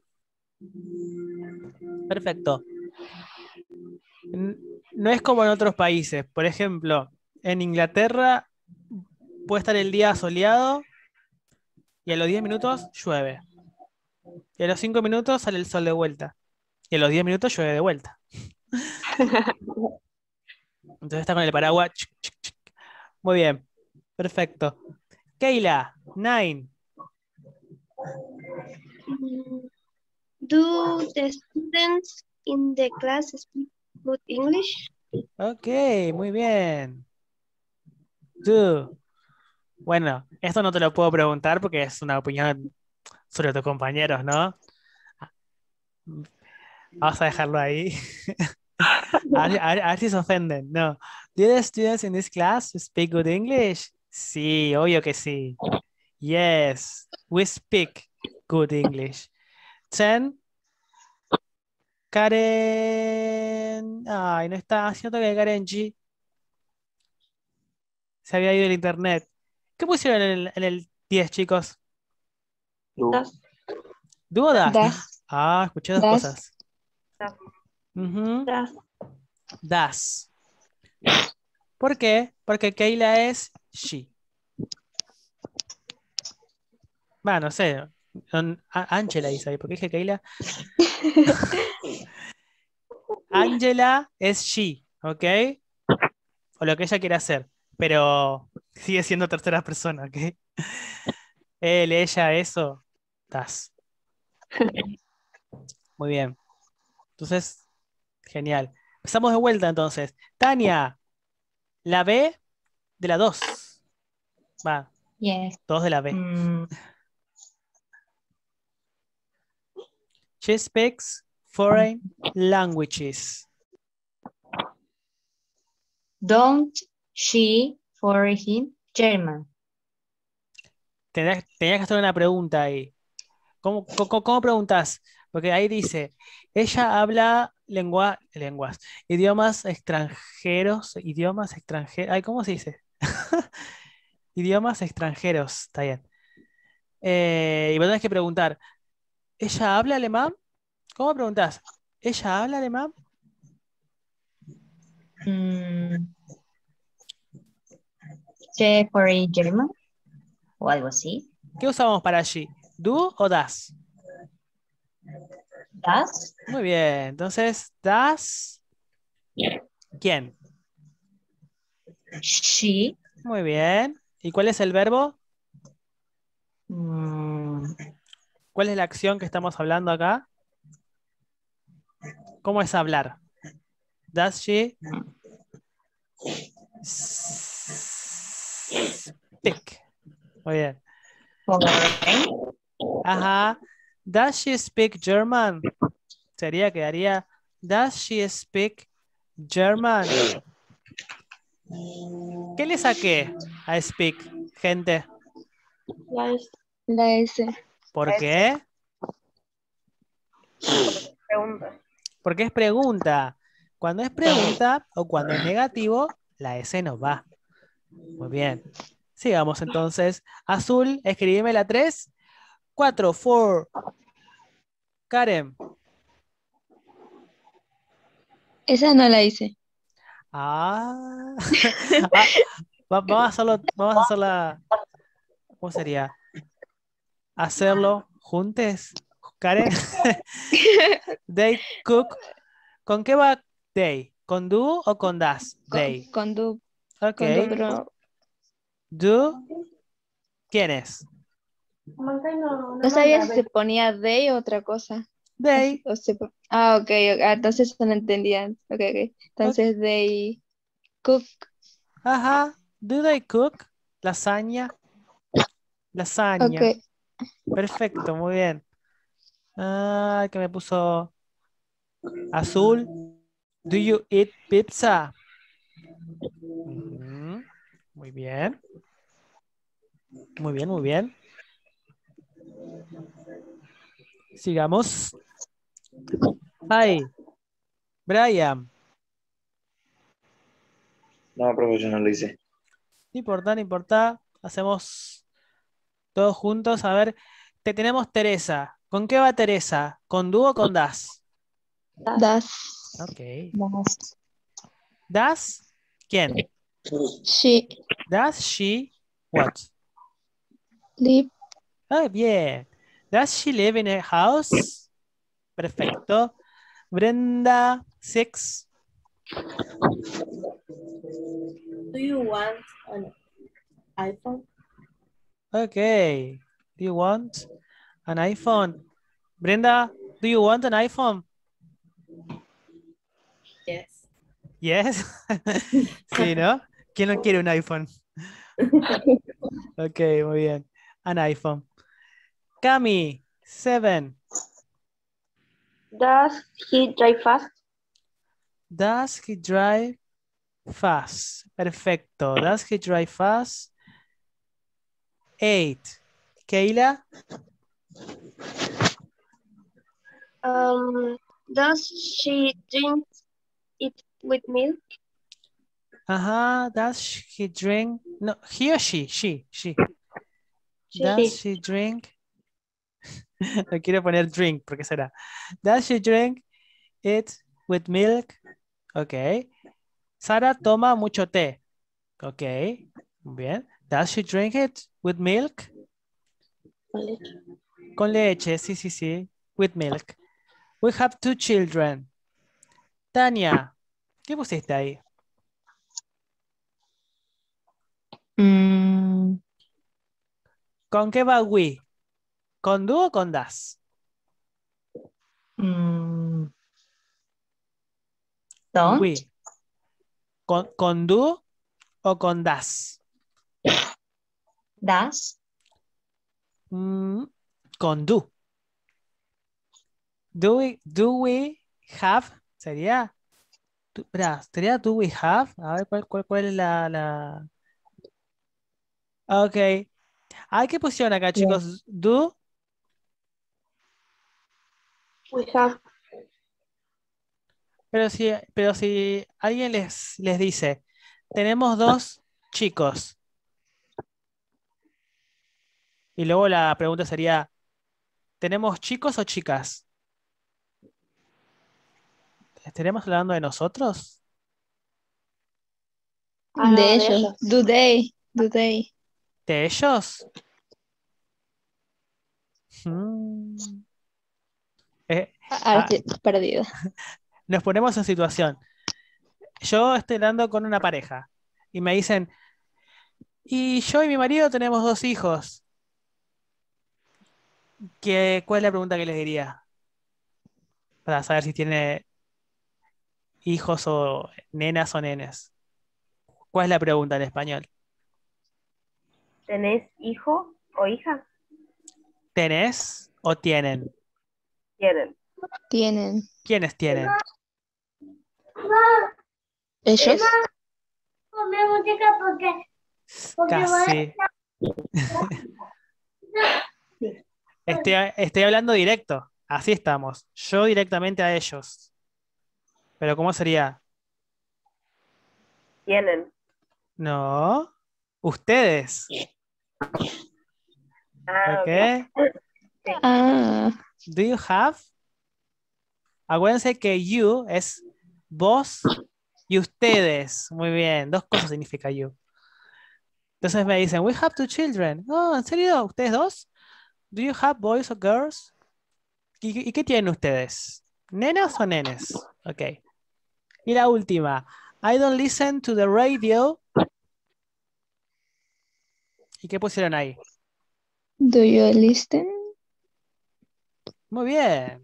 Perfecto. N- No es como en otros países. Por ejemplo, en Inglaterra puede estar el día soleado y a los diez minutos llueve. Y a los cinco minutos sale el sol de vuelta. Y a los diez minutos llueve de vuelta. Entonces está con el paraguas. Chic, chic, chic. Muy bien. Perfecto. Keila, nine. Mm, Do the students in the class speak good English? Ok, muy bien. Do. Bueno, esto no te lo puedo preguntar porque es una opinión sobre tus compañeros, ¿no? Vamos a dejarlo ahí. A ver, a ver- a ver si se ofenden. No. Do the students in this class speak good English? Sí, obvio que sí. Yes, we speak good English. Ten. Karen. Ay, no está. Siento que Karen G se había ido el internet. ¿Qué pusieron en el, en el diez, chicos? Does. ¿Do o das? Das. Ah, escuché dos Das. cosas. Das. Ujú. Does. Das. ¿Por qué? Porque Keila es she. Va, no sé. An- A- Ángela dice ahí. ¿Por qué dije Keila? Ángela es she, ¿ok? O lo que ella quiera hacer. Pero sigue siendo tercera persona, ¿ok? Él, ella, eso. Das. Muy bien. Entonces, genial. Empezamos de vuelta entonces. Tania, la B de la dos. Va, Yes. dos de la B. Mm, She speaks foreign languages. don't she for him German? Tenía, tenía que hacer una pregunta ahí. ¿Cómo, cómo, cómo preguntas? Porque ahí dice, ella habla lengua, lenguas, idiomas extranjeros, idiomas extranjeros, ay, ¿cómo se dice? Idiomas extranjeros, está bien. Eh, y vos tenés que preguntar, ¿ella habla alemán? ¿Cómo preguntás? ¿Ella habla alemán? Mm, she for German o algo así. ¿Qué usamos para allí? ¿Du o das? Das. Muy bien, entonces, das, ¿quién? She. Muy bien. ¿Y cuál es el verbo? Mm, ¿Cuál es la acción que estamos hablando acá? ¿Cómo es hablar? Does she speak? Muy bien. Ajá. Does she speak German? Sería, quedaría, does she speak German? ¿Qué le saqué a speak, gente? La S. La S. ¿Por qué? Pregunta. Porque es pregunta. Cuando es pregunta o cuando es negativo, la S no va. Muy bien. Sigamos entonces. Azul, escribime la tres. cuatro, cuatro. Karen. Esa no la hice. Ah. Ah, va- vamos a hacerlo, vamos a hacerla. ¿Cómo sería? Hacerlo juntes. Karen. They cook. ¿Con qué va they? ¿Con do o con das? They. Con, con do. Ok. Con do, pero Do. ¿Quién es? no sabía si se ponía they o otra cosa. They. O se po- ah, ok, ok, ah, entonces no entendían. Ok, ok. Entonces they cook. Ajá. Do they cook? Lasaña. Lasaña. Ok. Perfecto, muy bien. Ah, que me puso azul. Do you eat pizza? Ujú. Muy bien. Muy bien, muy bien. Sigamos. Ay, Brian. No, profe, yo no lo hice. No importa, no importa. Hacemos todos juntos. A ver, te tenemos Teresa. ¿Con qué va Teresa? ¿Con do o con das? Das. Ok. Das. ¿Das? ¿Quién? She. Does she what? Live. Ah, bien. Does she live in a house? Perfecto. Brenda, six. Do you want an iPhone? Okay. Do you want an iPhone? Brenda, do you want an iPhone? Yes. Yes. Sí, ¿no? ¿Quién no quiere un iPhone? Ok, muy bien. An iPhone. Cami, seven. Does he drive fast? Does he drive fast? Perfecto. Does he drive fast? Eight. Keila? Um, does she drink it with milk? Uh-huh. Does he drink? No, he or she? She, she. She. Does she drink? No quiero poner drink, porque será. Does she drink it with milk? Ok. Sara toma mucho té. Ok. Muy bien. Does she drink it with milk? Con leche, sí, sí, sí. With milk. We have two children. Tania, ¿qué pusiste ahí? Mm, ¿Con qué va we? ¿Con do o con das? Mm, don't. We. ¿Con, con do o con das? Das. Mm, con do. Do we, do we have? ¿Sería? Du- espera, ¿sería do we have? A ver, ¿cuál, cuál, cuál es la, la... Ok. Ay, ¿qué pusieron acá, chicos? Do. We have. Pero si, pero si alguien les, les dice, tenemos dos chicos. Y luego la pregunta sería, ¿tenemos chicos o chicas? ¿Estaremos hablando de nosotros? Ah, no, De de ellos. ellos. Do they? Do they? ¿De ellos? Hmm. Eh, Ahora ah, estoy perdida. nos ponemos en situación. Yo estoy hablando con una pareja y me dicen, y yo y mi marido tenemos dos hijos. ¿Qué, cuál es la pregunta que les diría? Para saber si tiene hijos o nenas o nenes. ¿Cuál es la pregunta en español? ¿Tenés hijo o hija? ¿Tenés o tienen? Tienen. Tienen. ¿Quiénes tienen? ¿Ellos? Come música porque, porque voy Casi. Estoy, estoy hablando directo. Así estamos. Yo directamente a ellos. Pero ¿cómo sería? Tienen. No. Ustedes. Ah, ¿Ok? ok. Ah, Do you have? Acuérdense que you es vos y ustedes. Muy bien. Dos cosas significa you. Entonces me dicen, we have two children. Oh, ¿en serio? ¿Ustedes dos? Do you have boys or girls? ¿Y, y qué tienen ustedes? ¿Nenas o nenes? Ok. Y la última. I don't listen to the radio. ¿Y qué pusieron ahí? do you listen? Muy bien.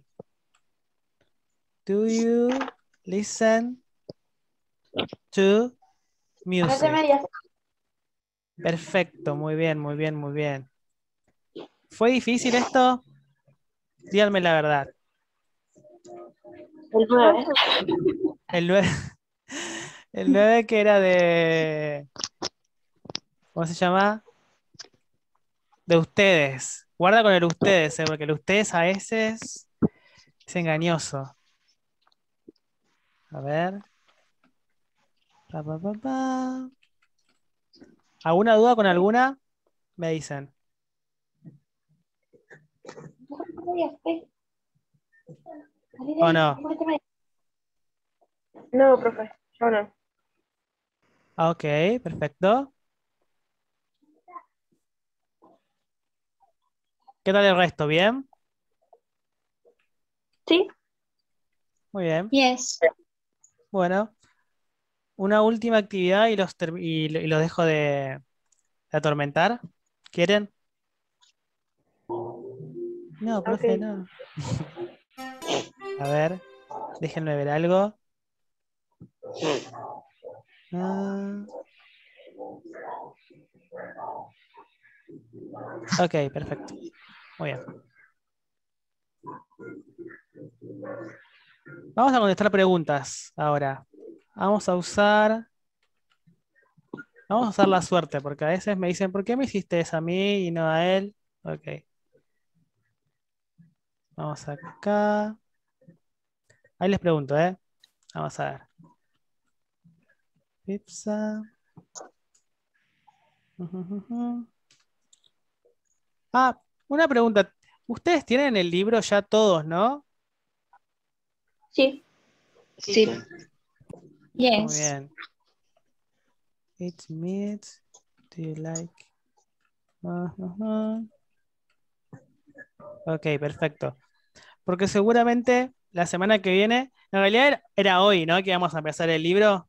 Do you listen to music? Perfecto, muy bien, muy bien, muy bien. ¿Fue difícil esto? Díganme la verdad. El nueve. El nueve, el nueve que era de... ¿Cómo se llama? De ustedes. Guarda con el ustedes, eh, porque el ustedes a veces es engañoso. A ver. Pa, pa, pa, pa. ¿Alguna duda con alguna? Me dicen. ¿O no? No, profe, yo no. Ok, perfecto. ¿Qué tal el resto? ¿Bien? Sí. Muy bien. Yes. Bueno, una última actividad y los, ter- y, lo- y los dejo de, de atormentar. ¿Quieren? No, profe, Ok. no. A ver, déjenme ver algo. Ah. Ok, perfecto. Muy bien. Vamos a contestar preguntas ahora. Vamos a usar... Vamos a usar la suerte, porque a veces me dicen, ¿por qué me hiciste eso a mí y no a él? Ok. Vamos acá. Ahí les pregunto, ¿eh? Vamos a ver. Pizza. Ujujujú. Ah, una pregunta. Ustedes tienen el libro ya todos, ¿no? Sí. Sí. Muy Yes. bien. It's meat. Do you like? Ujujú. Ok, perfecto. Porque seguramente la semana que viene, en realidad era, era hoy, ¿no? Que íbamos a empezar el libro,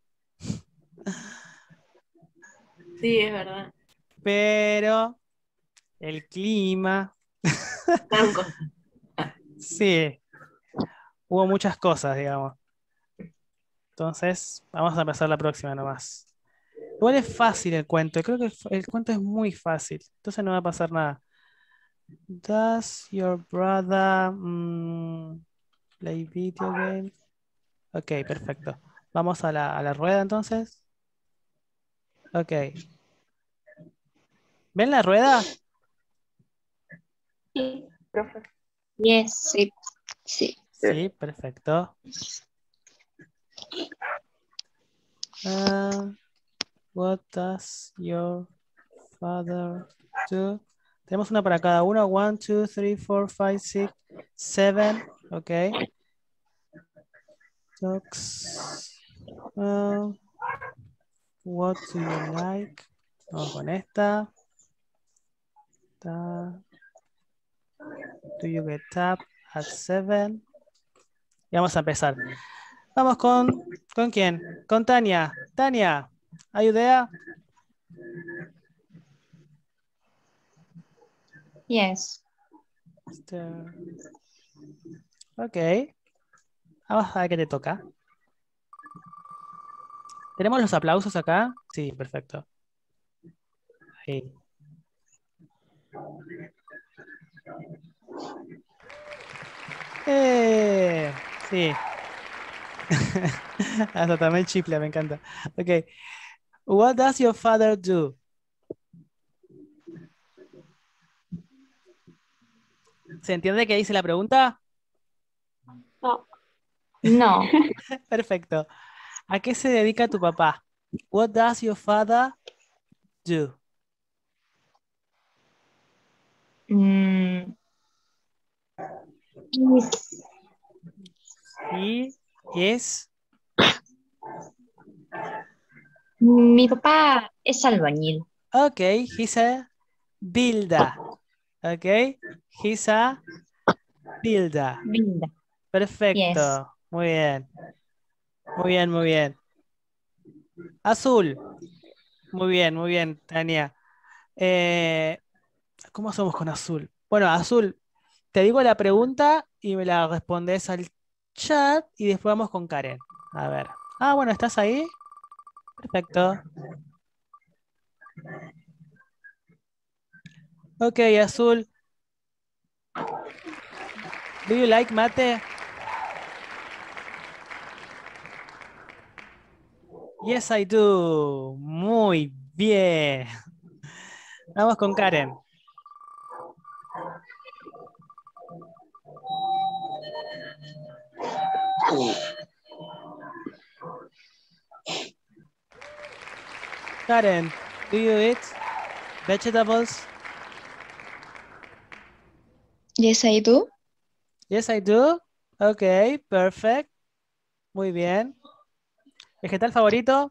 Sí, es verdad. pero el clima, Franco. sí. hubo muchas cosas, digamos. Entonces, vamos a empezar la próxima nomás. Igual es fácil el cuento. Creo que el, el cuento es muy fácil. Entonces no va a pasar nada. Does your brother mm, play video games? Ok, perfecto. Vamos a la, a la rueda entonces. Ok. ¿Ven la rueda? Sí. Profe. Yes. Sí, sí. Sí, perfecto. Ah, what does your father do? Tenemos una para cada uno. One, two, three, four, five, six, seven. Ok. Talks. Uh, what do you like? Vamos con esta. Ta- Do you get up at seven? Y vamos a empezar. Vamos con, ¿con quién? Con Tania. Tania, ¿hay idea? Yes. Este, Ok. Vamos a ver qué te toca. ¿Tenemos los aplausos acá? Sí, perfecto. Ahí. Eh, sí. Hasta también chifla, me encanta. Ok. What does your father do? ¿Se entiende qué dice la pregunta? No. No. Perfecto. ¿A qué se dedica tu papá? What does your father do? Mm, is- He is. Mi papá es albañil. Ok, he's a builder. Ok, he's a builder. Builder. Perfecto. Yes. Muy bien. Muy bien, muy bien. Azul. Muy bien, muy bien, Tania. Eh, ¿cómo hacemos con azul? Bueno, azul, te digo la pregunta y me la respondes al chat y después vamos con Karen. A ver. Ah, bueno, ¿estás ahí? Perfecto. Ok, azul. Do you like mate? Yes, I do. Muy bien. Vamos con Karen. Karen, do you eat vegetables? Yes, I do. Yes, I do. Ok, perfect. Muy bien. ¿Vegetal favorito?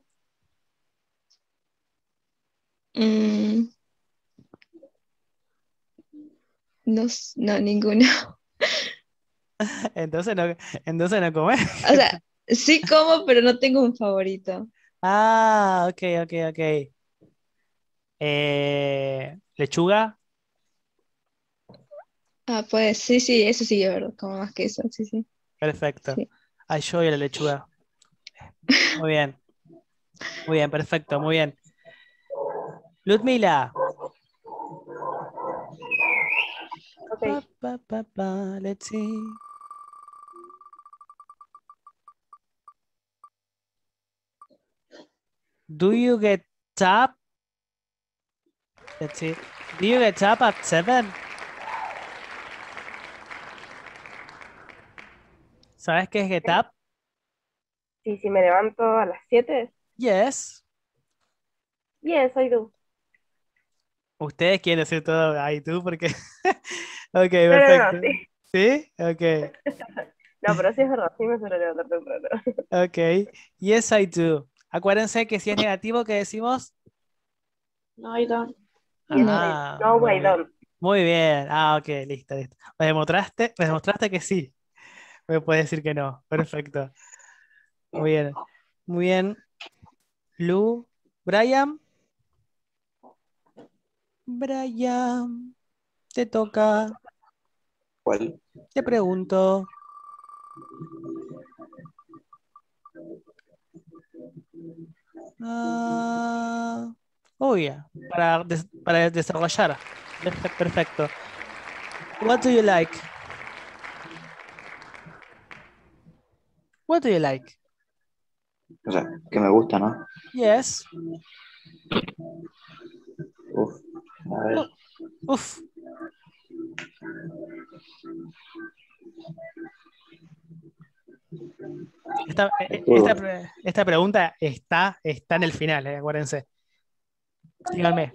Mm, no, s- no, ninguno. Entonces no, entonces no comes. O sea, sí como, pero no tengo un favorito. Ah, ok, ok, ok. Eh, ¿lechuga? Ah, pues sí, sí, eso sí, es verdad, como más que eso, sí, sí. Perfecto. Sí. Ay, yo y la lechuga. Muy bien. Muy bien, perfecto, muy bien. Ludmila. Ok. Pa, pa, pa, pa, let's see. Do you get up? Let's see. Do you get up at seven? ¿Sabes qué es get up? Sí, si me levanto a las siete. Yes. Yes, I do. Ustedes quieren decir todo ahí tú porque. Ok, No, no, no, perfecto. sí. ¿Sí? Ok. No, pero sí es verdad, sí me suelo levantar temprano. Ok. Yes, I do. Acuérdense que si es negativo, ¿qué decimos? No, I don't. Yes, No. I Ah, do. No, muy I bien. don't. Muy bien. Ah, ok, listo, listo. Me demostraste, me demostraste que sí. Me puedes decir que no. Perfecto. Muy bien. Muy bien. Lu. Brian. Brian. Te toca. ¿Cuál? Te pregunto. Ah, oh, yeah. Para, des- para desarrollar. Perfe- Perfecto. What do you like? What do you like? O sea, que me gusta, ¿no? Yes. Uf, a ver. Uf. Esta, eh, El esta, fútbol. pre- esta pregunta está, está en el final, eh, acuérdense. Díganme.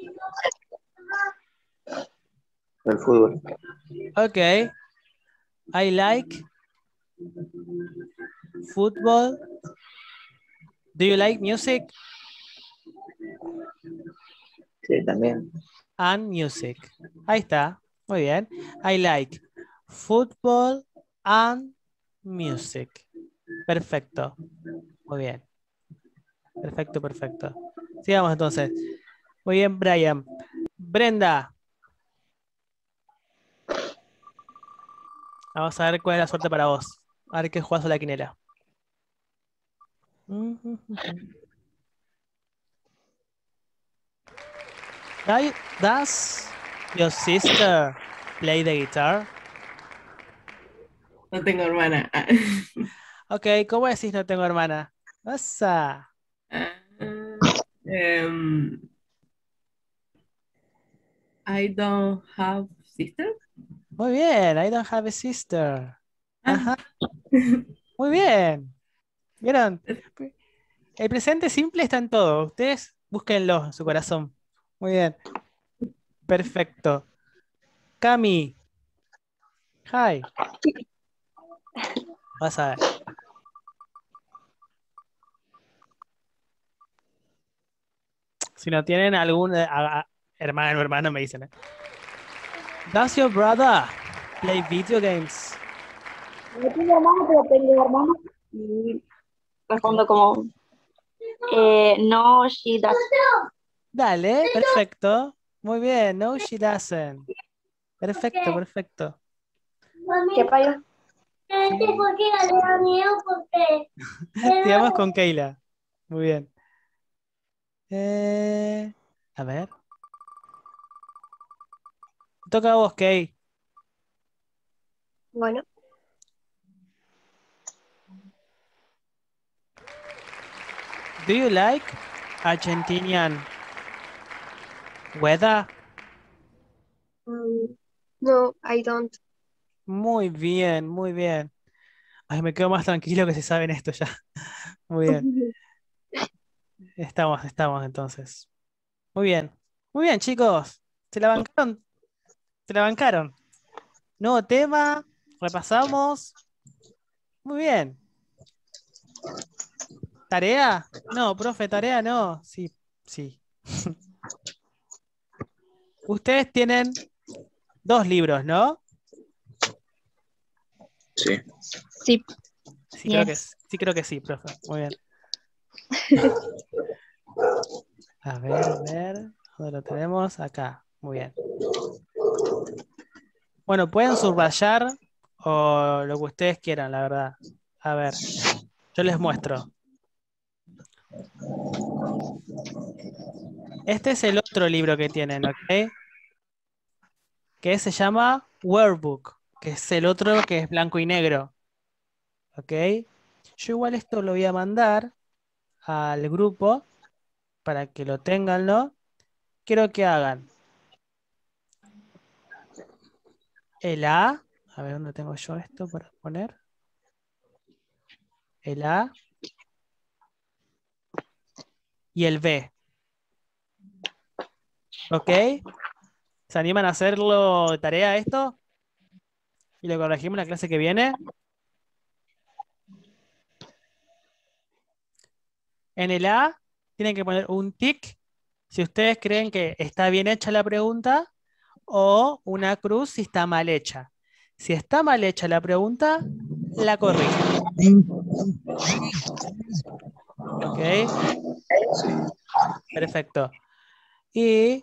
El fútbol. Okay. I like football. Do you like music? Sí, también. And music. Ahí está. Muy bien. I like football and music. Perfecto. Muy bien. Perfecto, perfecto. Sigamos entonces. Muy bien, Brian. Brenda. Vamos a ver cuál es la suerte para vos. A ver qué jugás a la quinela. Does does your sister play the guitar? No tengo hermana. Ah. Ok, ¿cómo decís no tengo hermana? Pasa. Em, I don't have sister. Muy bien, I don't have a sister. Ah. Ajá. Muy bien. ¿Vieron? El presente simple está en todo. Ustedes búsquenlo en su corazón. Muy bien. Perfecto. Cami. Hi. Vas a ver. Si no tienen algún eh, a- a- hermano o hermano, me dicen. ¿eh? Does your brother play video games? No tengo hermano, pero tengo hermano. Y respondo como, eh, no, she doesn't. Dale, perfecto. Muy bien. No, she doesn't. Perfecto, perfecto. ¿Qué payo? Sigamos con Keila. Muy bien. Eh, a ver. Toca a vos, Kay. Bueno, Do you like Argentinian weather? mm, no, I don't. Muy bien, muy bien. Ay, me quedo más tranquilo que si saben esto ya. Muy bien. Estamos, estamos entonces. Muy bien. Muy bien, chicos. Se la bancaron. Se la bancaron. Nuevo tema. Repasamos. Muy bien. ¿Tarea? No, profe, tarea no. Sí, sí. Ustedes tienen dos libros, ¿no? Sí. Sí. Sí, creo que, Yes. sí, creo que sí, profe. Muy bien. A ver, a ver. ¿Dónde lo tenemos? Acá. Muy bien. Bueno, pueden subrayar o lo que ustedes quieran, la verdad. A ver, yo les muestro. Este es el otro libro que tienen, ¿ok? Que se llama Workbook, que es el otro que es blanco y negro. ¿Ok? Yo igual esto lo voy a mandar al grupo para que lo tengan, ¿no? Quiero que hagan el A. A ver, ¿dónde tengo yo esto para poner? El A y el B. ¿Ok? ¿Se animan a hacerlo de tarea esto? Y lo corregimos en la clase que viene. En el A tienen que poner un tic si ustedes creen que está bien hecha la pregunta o una cruz si está mal hecha. Si está mal hecha la pregunta, la corrigen. ¿Ok? Perfecto. Y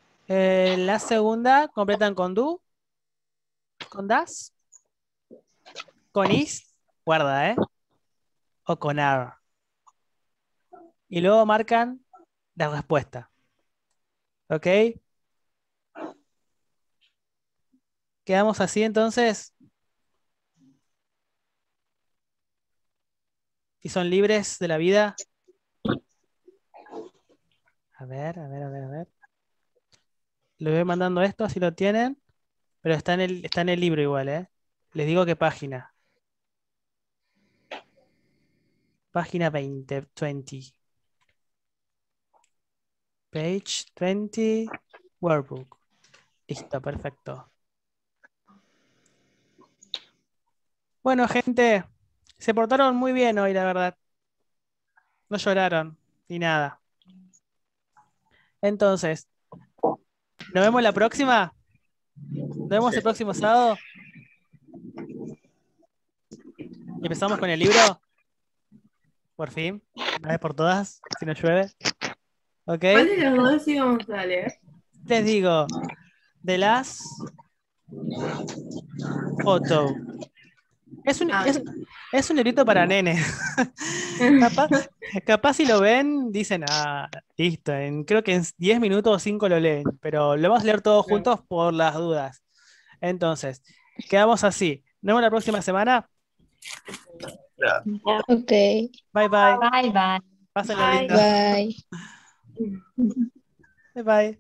eh, la segunda completan con do, con das. con is, guarda, ¿eh? O con are. Y luego marcan la respuesta. ¿Ok? ¿Quedamos así entonces? ¿Y son libres de la vida? A ver, a ver, a ver, a ver. Les voy mandando esto, así lo tienen. Pero está en el, está en el libro igual, ¿eh? Les digo qué página. Página veinte, veinte. Page veinte, workbook. Listo, perfecto. Bueno, gente, se portaron muy bien hoy, la verdad. No lloraron, ni nada. Entonces, ¿nos vemos la próxima? ¿Nos vemos el próximo sábado? ¿Y empezamos con el libro? Por fin, una vez por todas, si no llueve. ¿Ok? ¿Cuál de los dos íbamos a leer? Les digo, The Last Photo. Es un, Ah, es, es un librito para nene. capaz, capaz si lo ven, dicen, ah, listo, en, creo que en diez minutos o cinco lo leen, pero lo vamos a leer todos juntos por las dudas. Entonces, quedamos así. Nos vemos la próxima semana. Ok. Bye bye. Bye, bye. Pásenlo Bye. lindo. Bye. Bye bye.